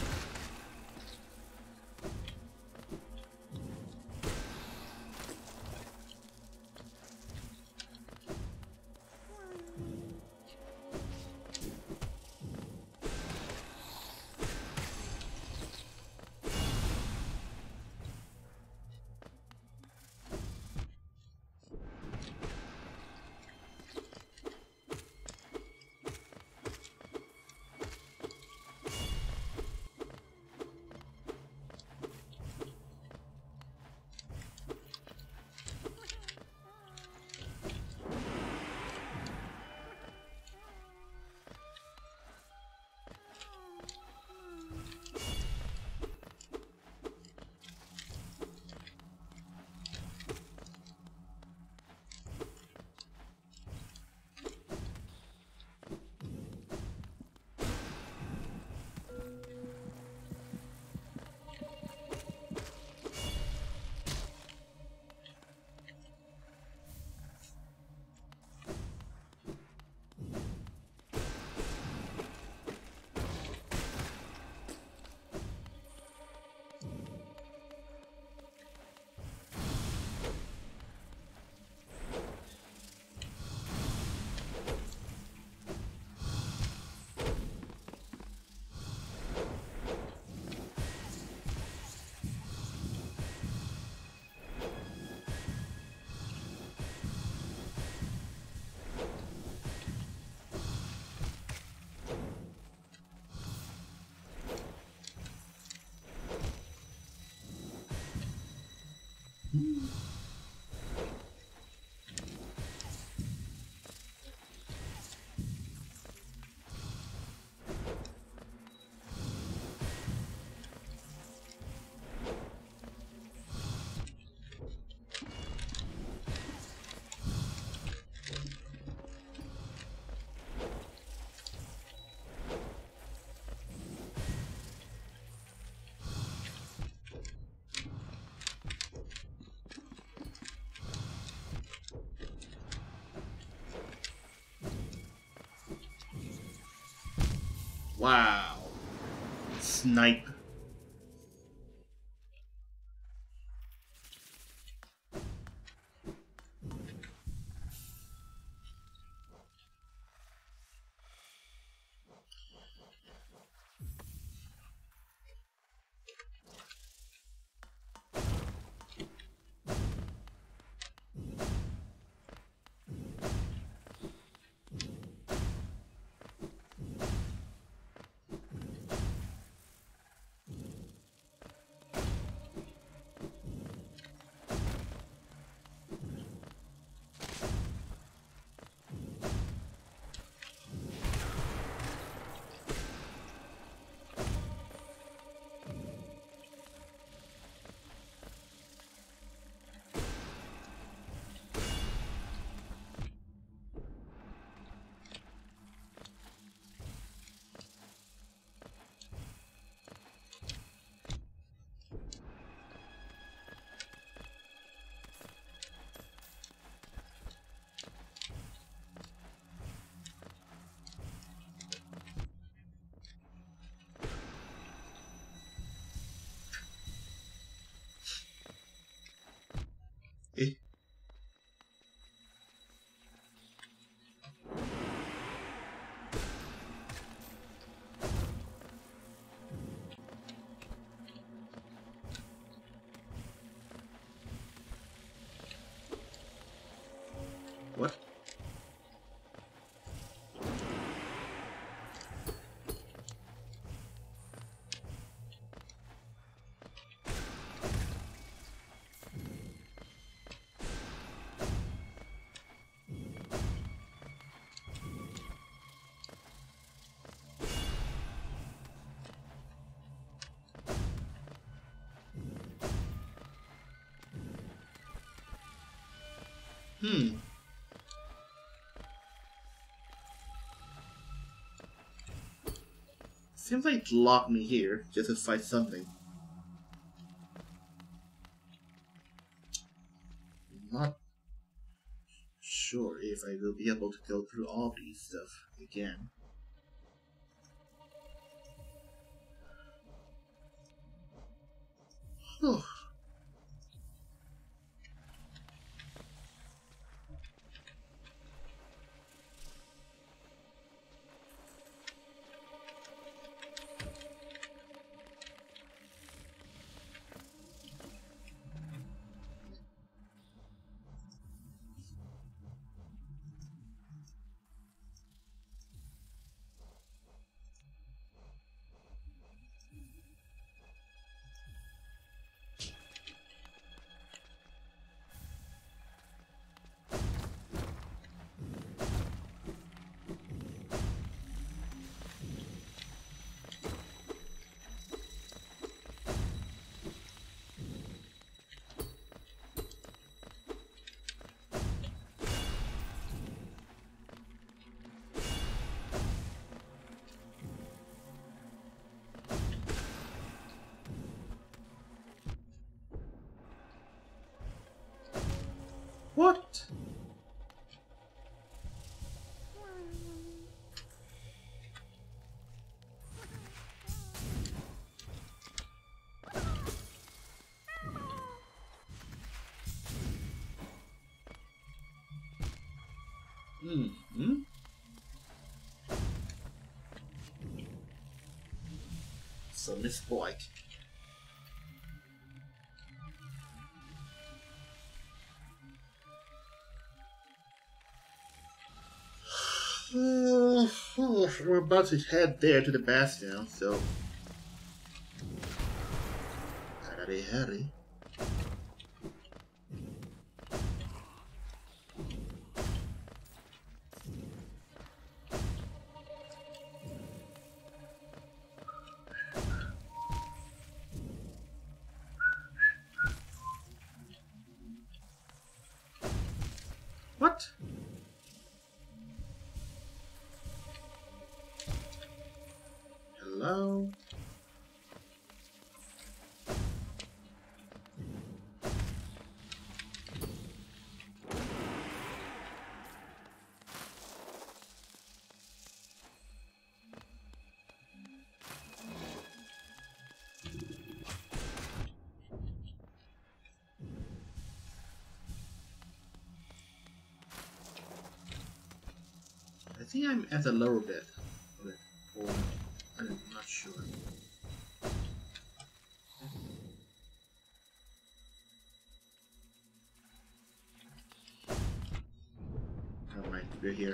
Wow. Snipe. Eh? What? Seems like it locked me here just to fight something. Not sure if I will be able to go through all these stuff again. Whew. What? Hmm? So Miss Blake. We're about to head there to the bastion, so gotta be hurry. think I'm at the lower bit of it, or I'm not sure. Never mind, we're here.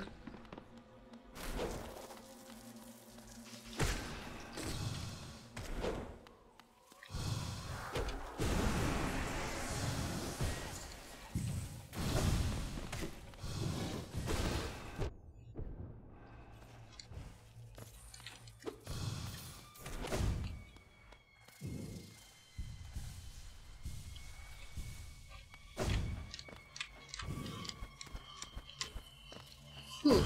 Whew.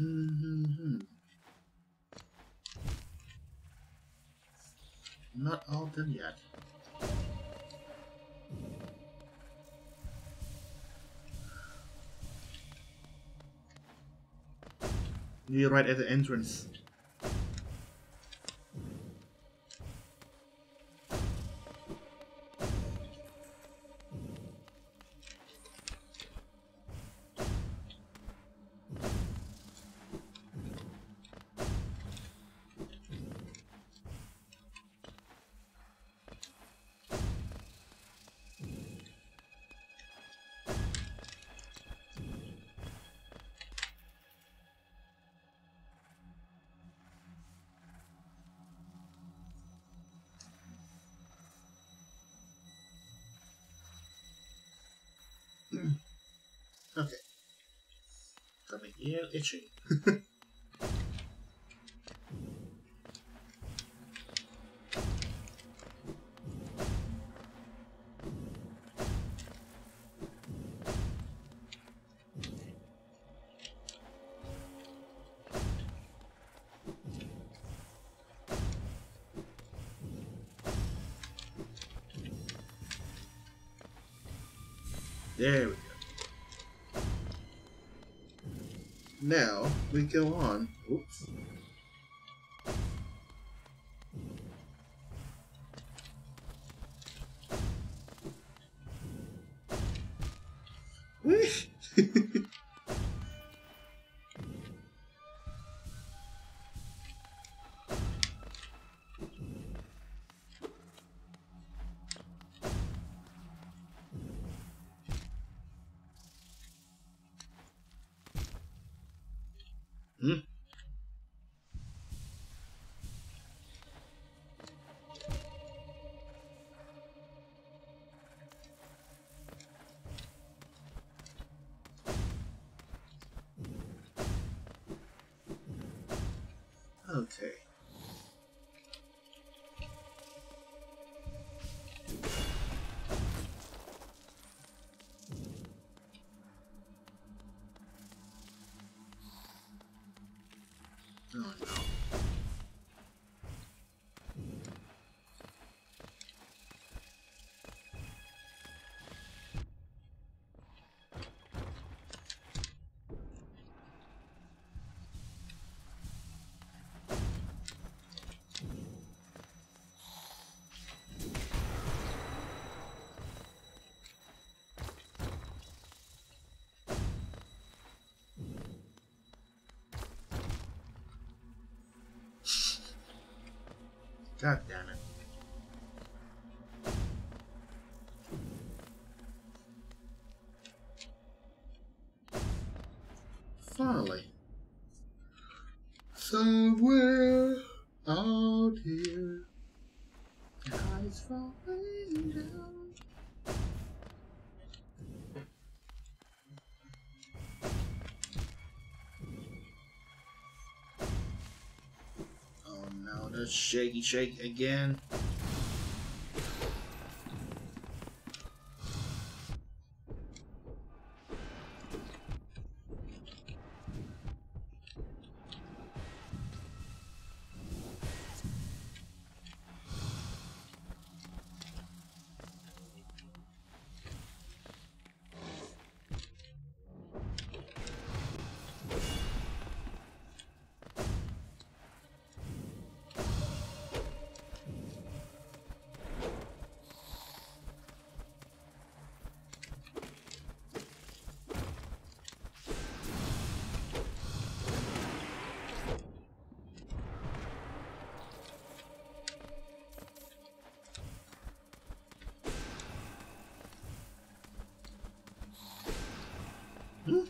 Not all done yet. You're right at the entrance. Okay. Got my ear itching. There we go. Now we go on. Oops. Whoosh! Hmm. Okay. Oh no. God damn it. Finally. Somewhere out here, the eyes falling down. Oh no, the shaky shake again. Hmm?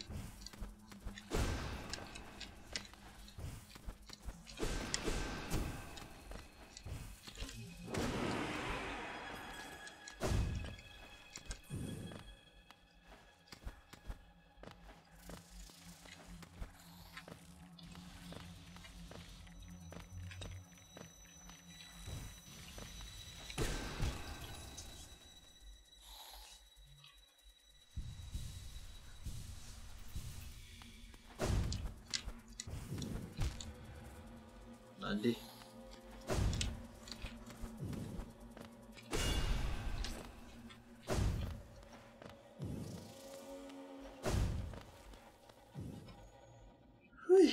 ดิเฮ้ย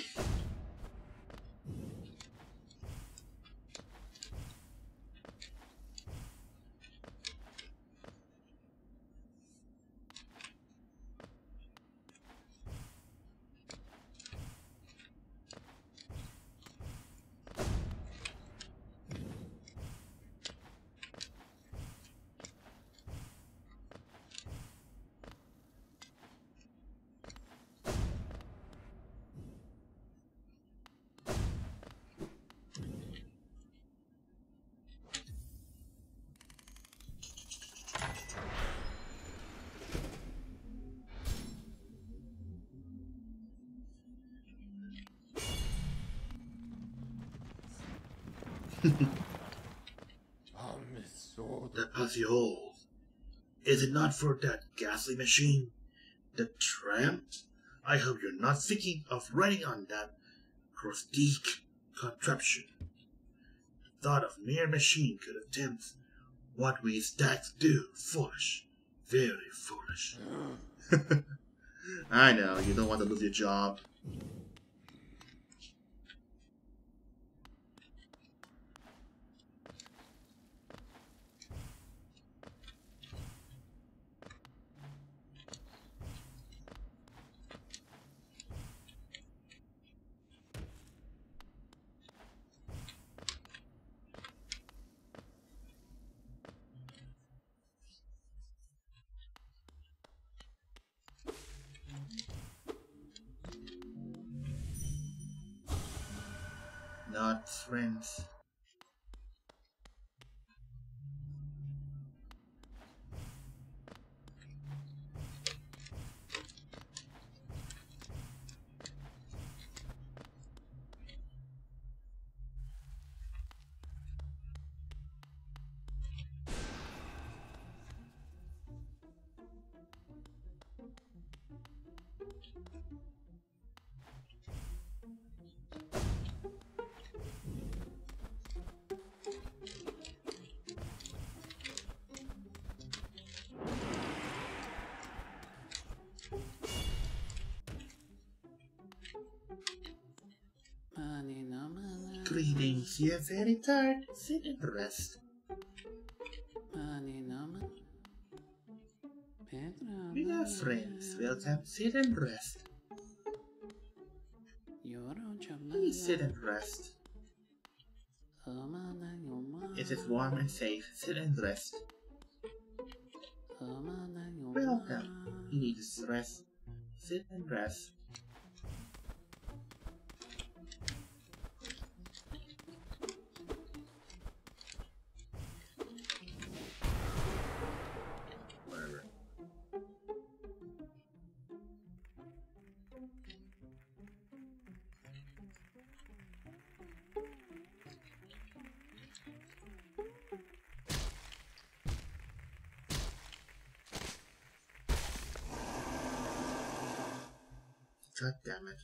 That pussy hole. Is it not for that ghastly machine? The tram? I hope you're not thinking of riding on that grotesque contraption. The thought of mere machine could attempt what we stags do. Foolish. Very foolish. I know, you don't want to lose your job. Not friends. Greetings, you're very tired. Sit and rest. We are friends. Welcome, sit and rest. Please sit and rest. It is warm and safe. Sit and rest. Welcome. You need to rest. Sit and rest. Whatever. God damn it.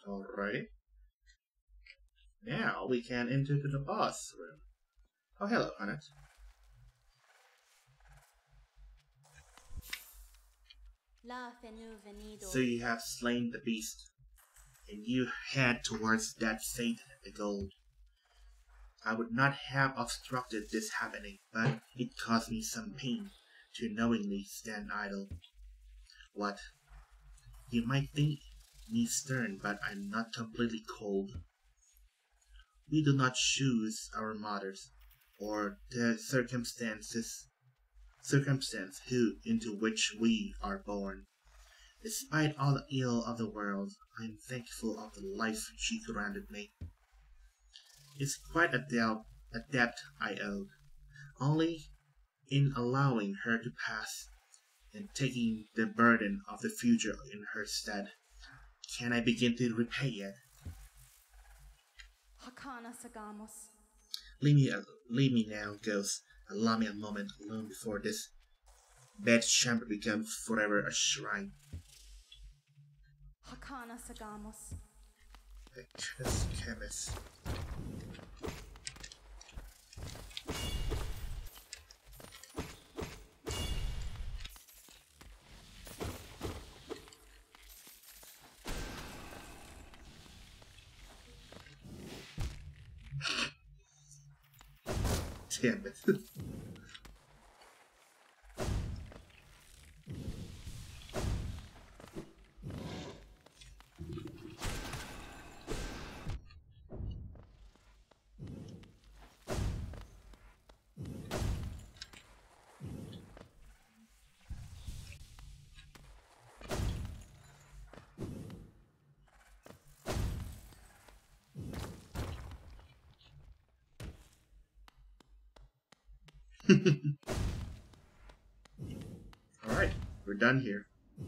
Alright. Now we can enter to the boss room. Oh, hello, Annette. So you have slain the beast, and you head towards that fate, the gold. I would not have obstructed this happening, but it caused me some pain to knowingly stand idle. What? You might think me stern, but I'm not completely cold. We do not choose our mothers, or the circumstance into which we are born. Despite all the ill of the world, I am thankful of the life she granted me. It's quite a debt I owe, only in allowing her to pass and taking the burden of the future in her stead, can I begin to repay it. Leave me now, ghost. Allow me a moment alone before this bed chamber becomes forever a shrine. Petrus Chemist. Damn it. Alright, we're done here.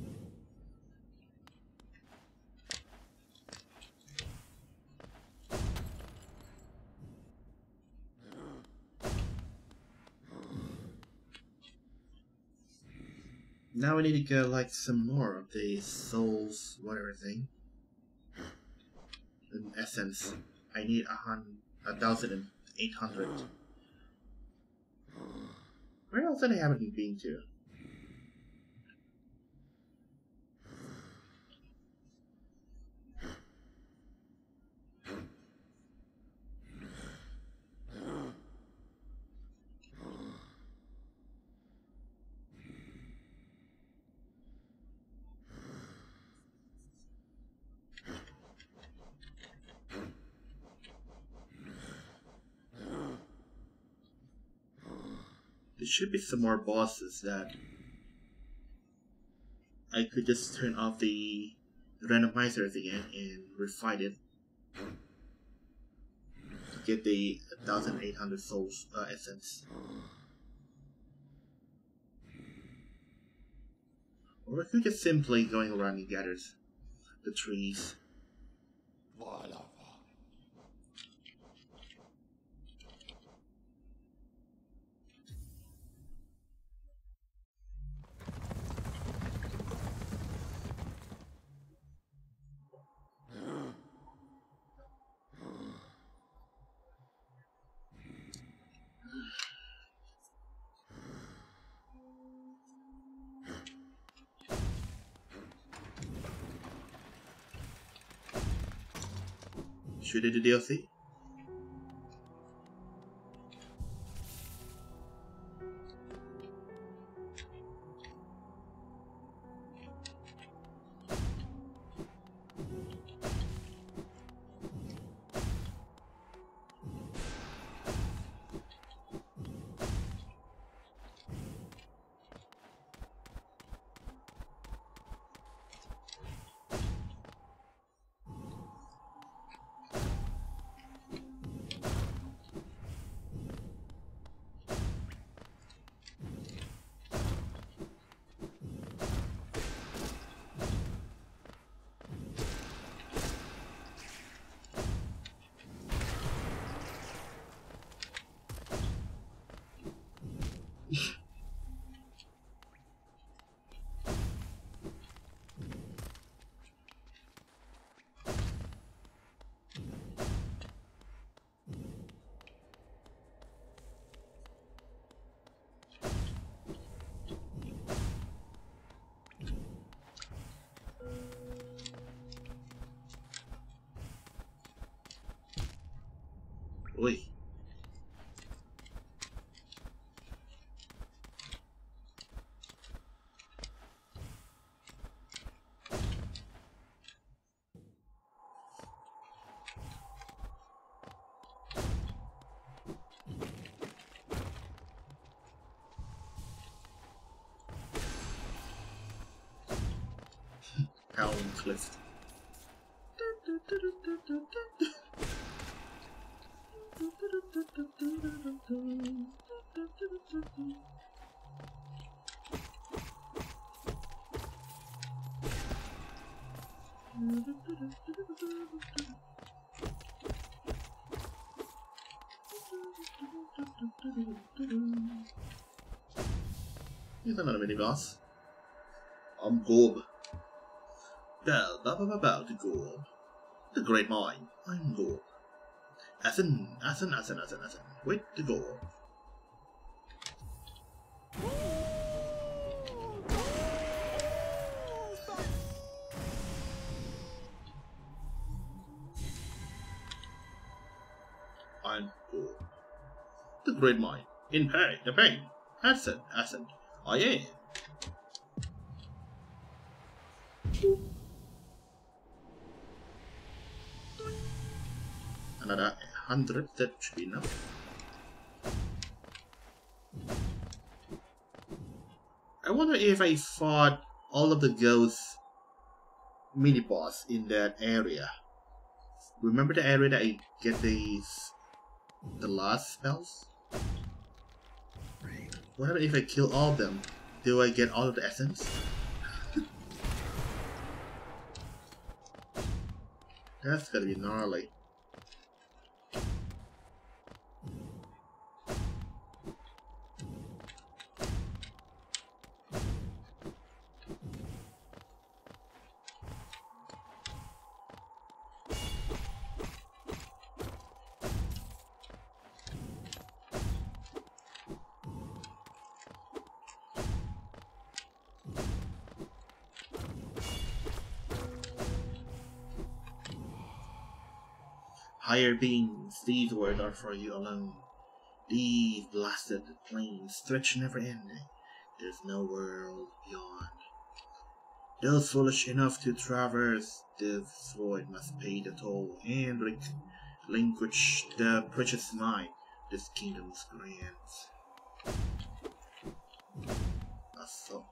Now we need to go like some more of the souls, whatever thing. In essence, I need 1,800. Where else did I haven't been to? There should be some more bosses that I could just turn off the randomizer again and refight it to get the 1,800 souls essence. Or I could just simply going around and gather the trees. Should I do DLC? Oi. Howling Cliff. Here's another mini boss. I'm Gorb. Bow to Gorb. The great mind. I'm Gorb. Athen. Wait to Gorb. I'm Gorb. The great mind. In pain. The pain. Athen. I am. Another 100, that should be enough. I wonder if I fought all of the ghost mini-boss in that area. Remember the area that I get the last spells? What happens if I kill all of them? Do I get all of the essence? That's gonna be gnarly. Higher beings, these words are for you alone. These blasted plains stretch never ending. There's no world beyond. Those foolish enough to traverse this void must pay the toll and relinquish the precious mine this kingdom's grants. So.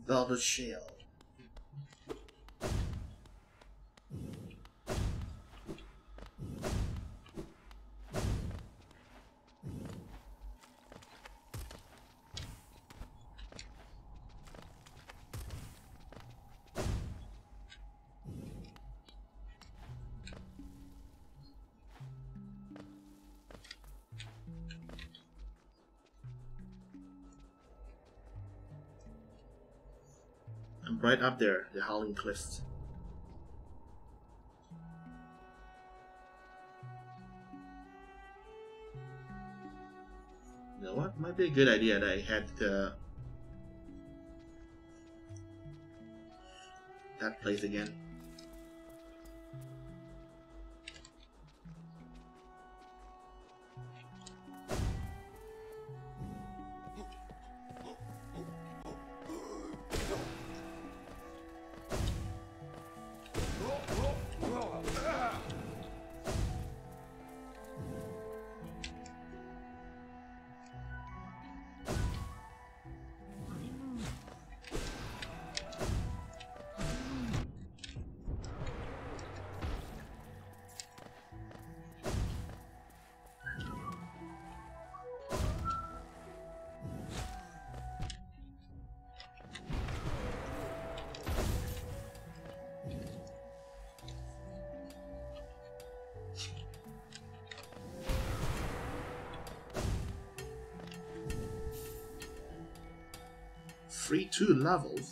Velvet Shell. I'm right up there, the Howling Cliffs. You know what? Might be a good idea that I head to that place again. Free 2 levels.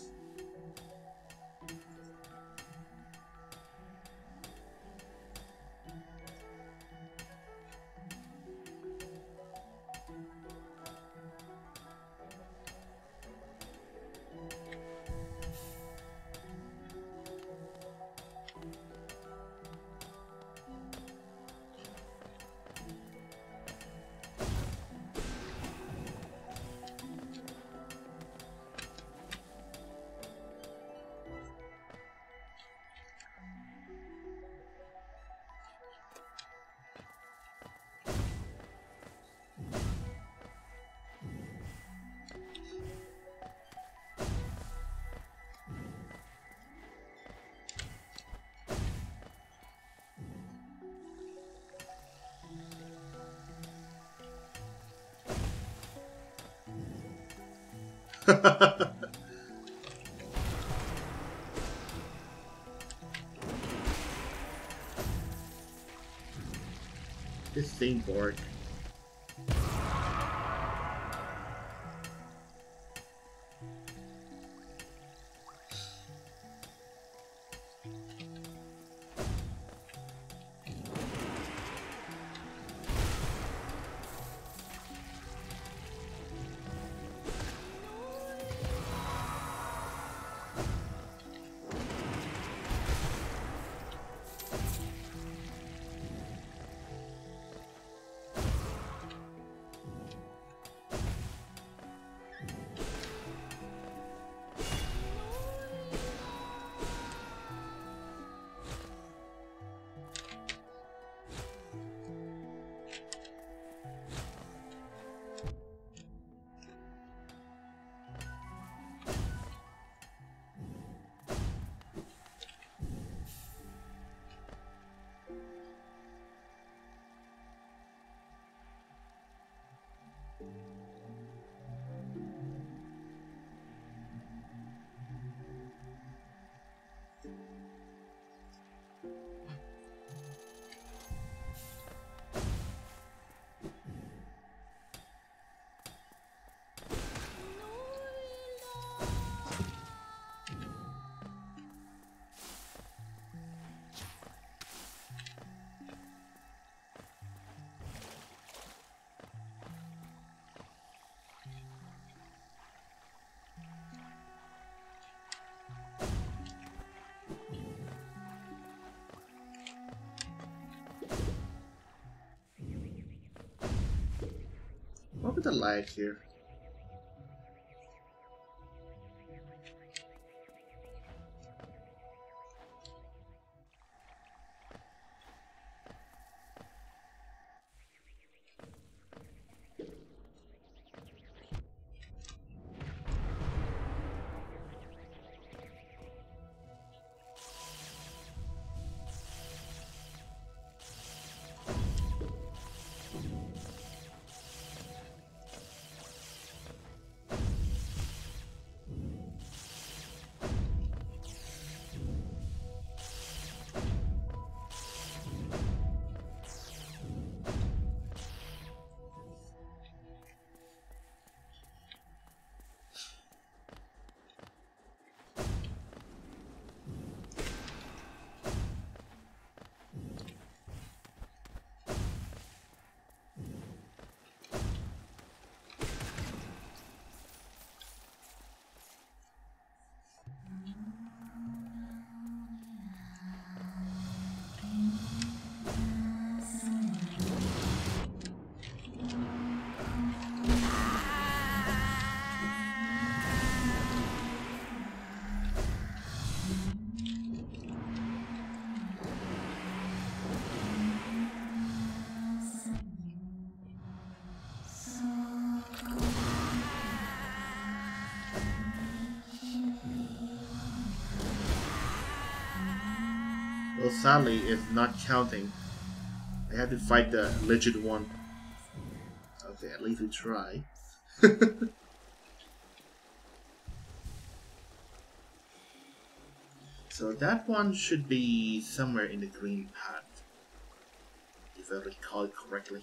This thing bored. What with the lag here? Well, sadly, if not counting, I have to fight the legit one. Okay, at least we try. So that one should be somewhere in the green path, if I recall it correctly.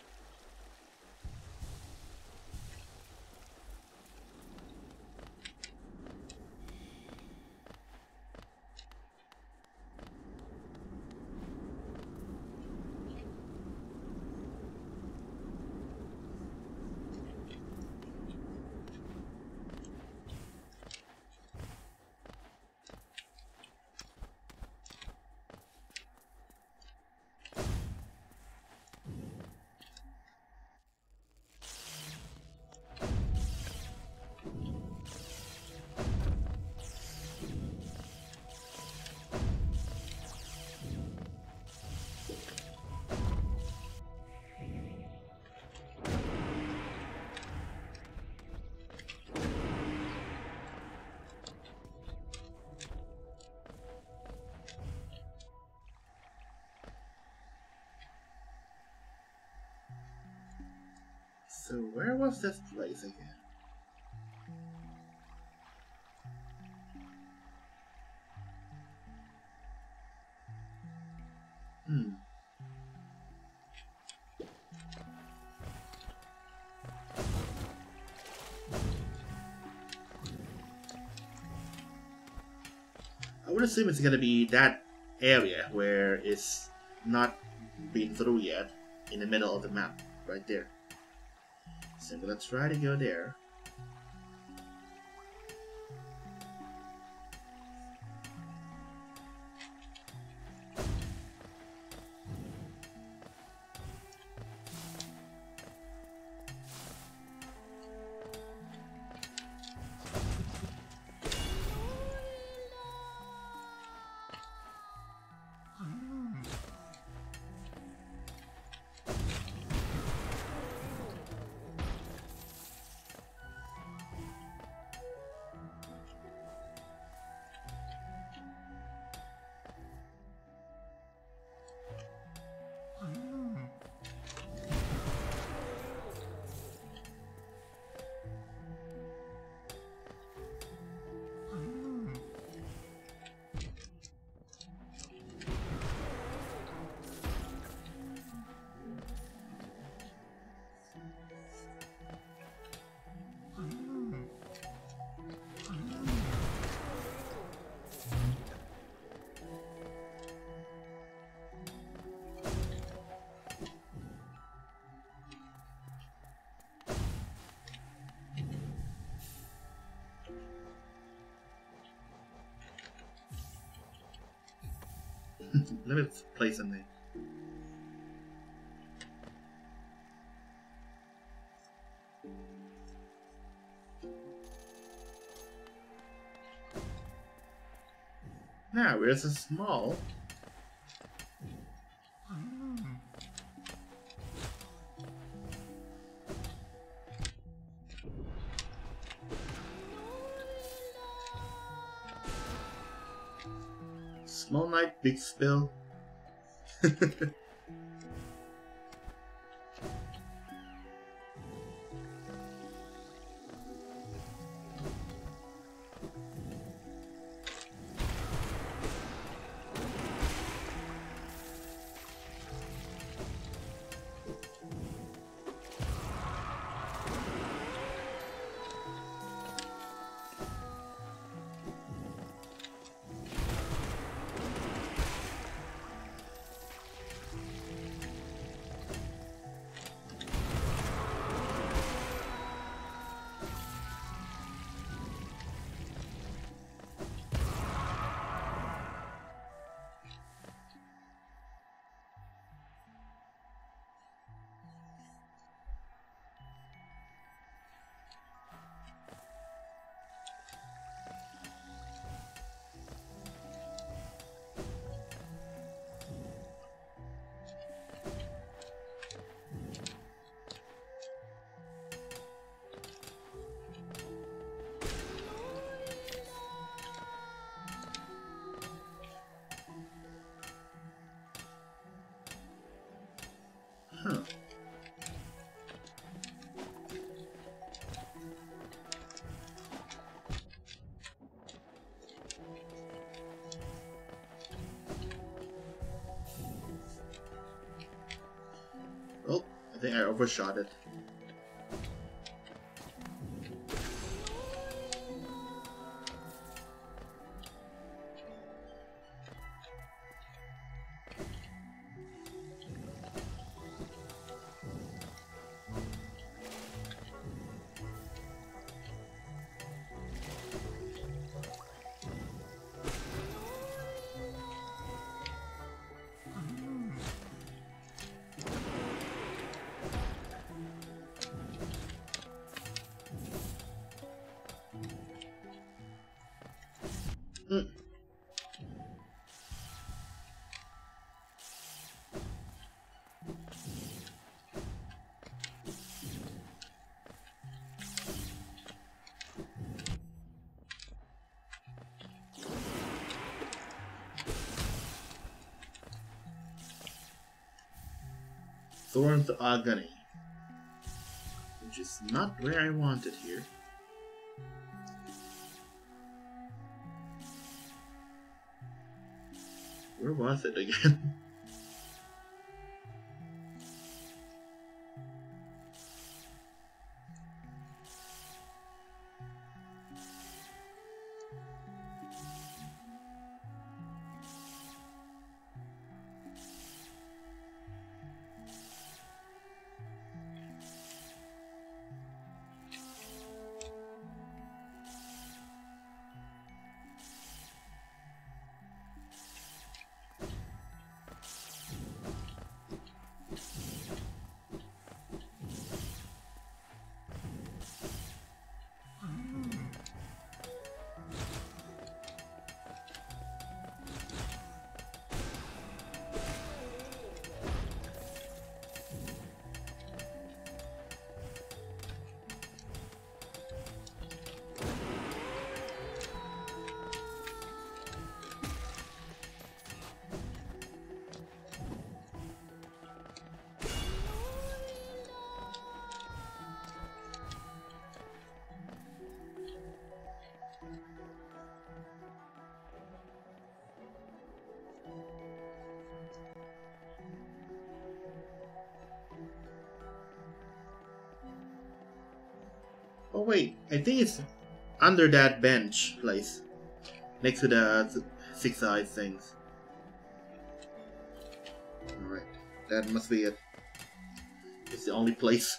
So where was this place again? I would assume it's gonna be that area where it's not been through yet, in the middle of the map, right there. So I'm gonna try to go there. Let me play something. Now, where's a small? Small Knight, big spill. I think I overshot it. Thorn to Agony, which is not where I want it here. Where was it again? Oh wait, I think it's under that bench place, next to the six eyes things. Alright, that must be it. It's the only place.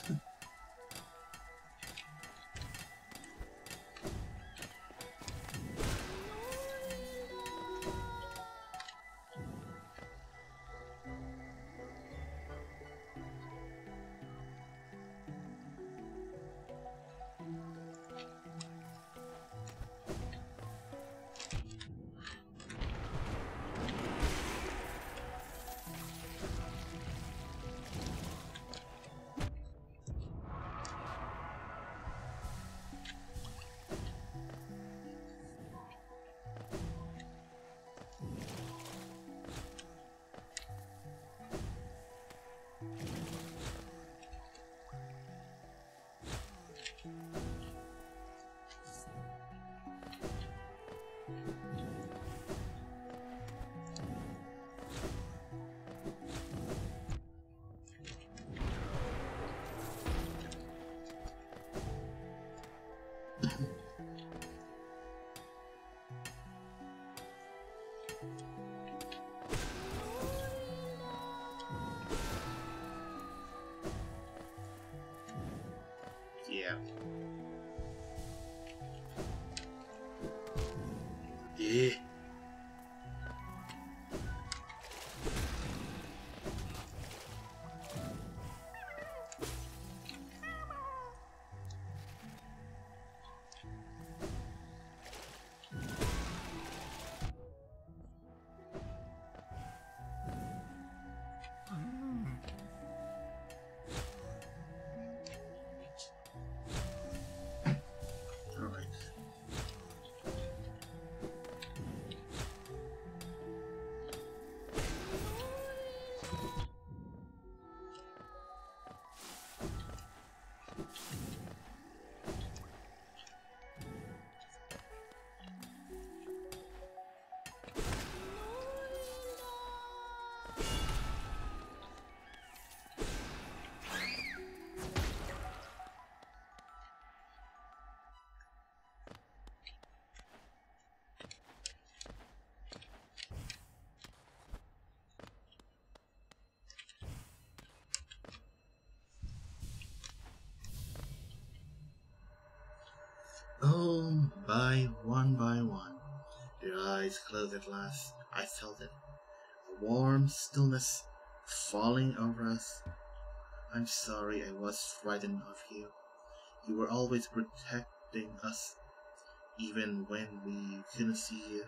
by one, their eyes closed at last. I felt it, a warm stillness falling over us. I'm sorry I was frightened of you. You were always protecting us, even when we couldn't see you.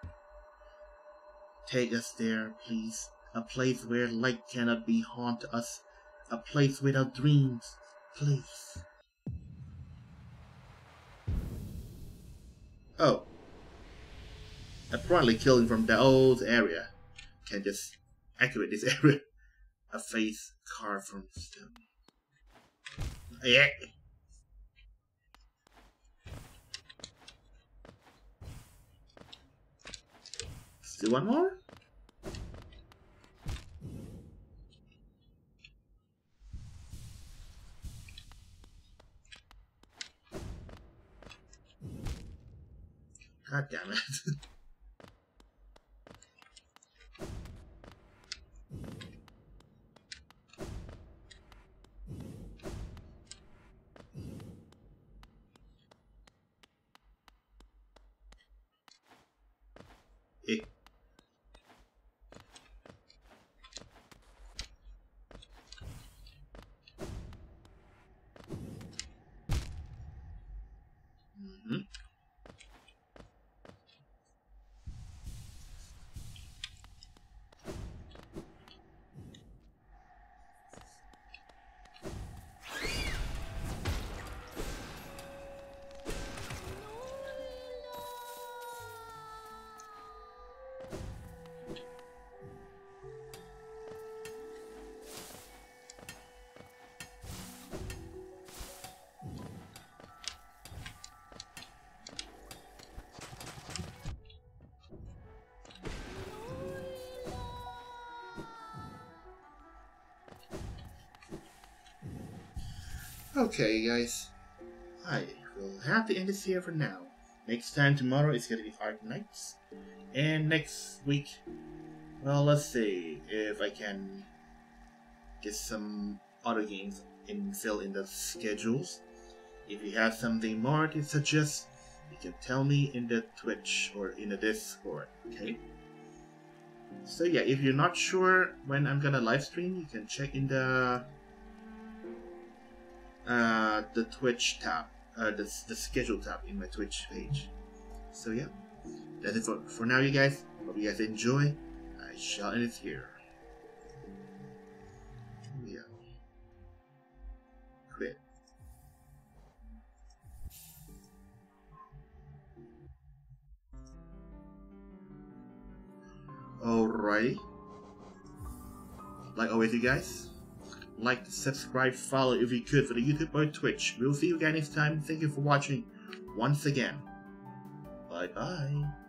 Take us there, please. A place where light cannot be haunt us. A place without dreams, please. Oh. Apparently killing from the old area can just activate this area. A face carved from stone. Yeah. Still one more? God damn it. Okay, guys. I will have to end this here for now. Next time, tomorrow, is going to be Arknights. And next week, well, let's see if I can get some other games and fill in the schedules. If you have something more to suggest, you can tell me in the Twitch or in the Discord, okay? So yeah, if you're not sure when I'm gonna live stream, you can check in the Twitch tab, the schedule tab in my Twitch page. So yeah, that's it for now, you guys. Hope you guys enjoy. I shall end it here. Yeah. Quit. Alrighty. Like always, you guys, like, subscribe, follow if you could for the YouTube or Twitch. We'll see you again next time. Thank you for watching once again. Bye bye.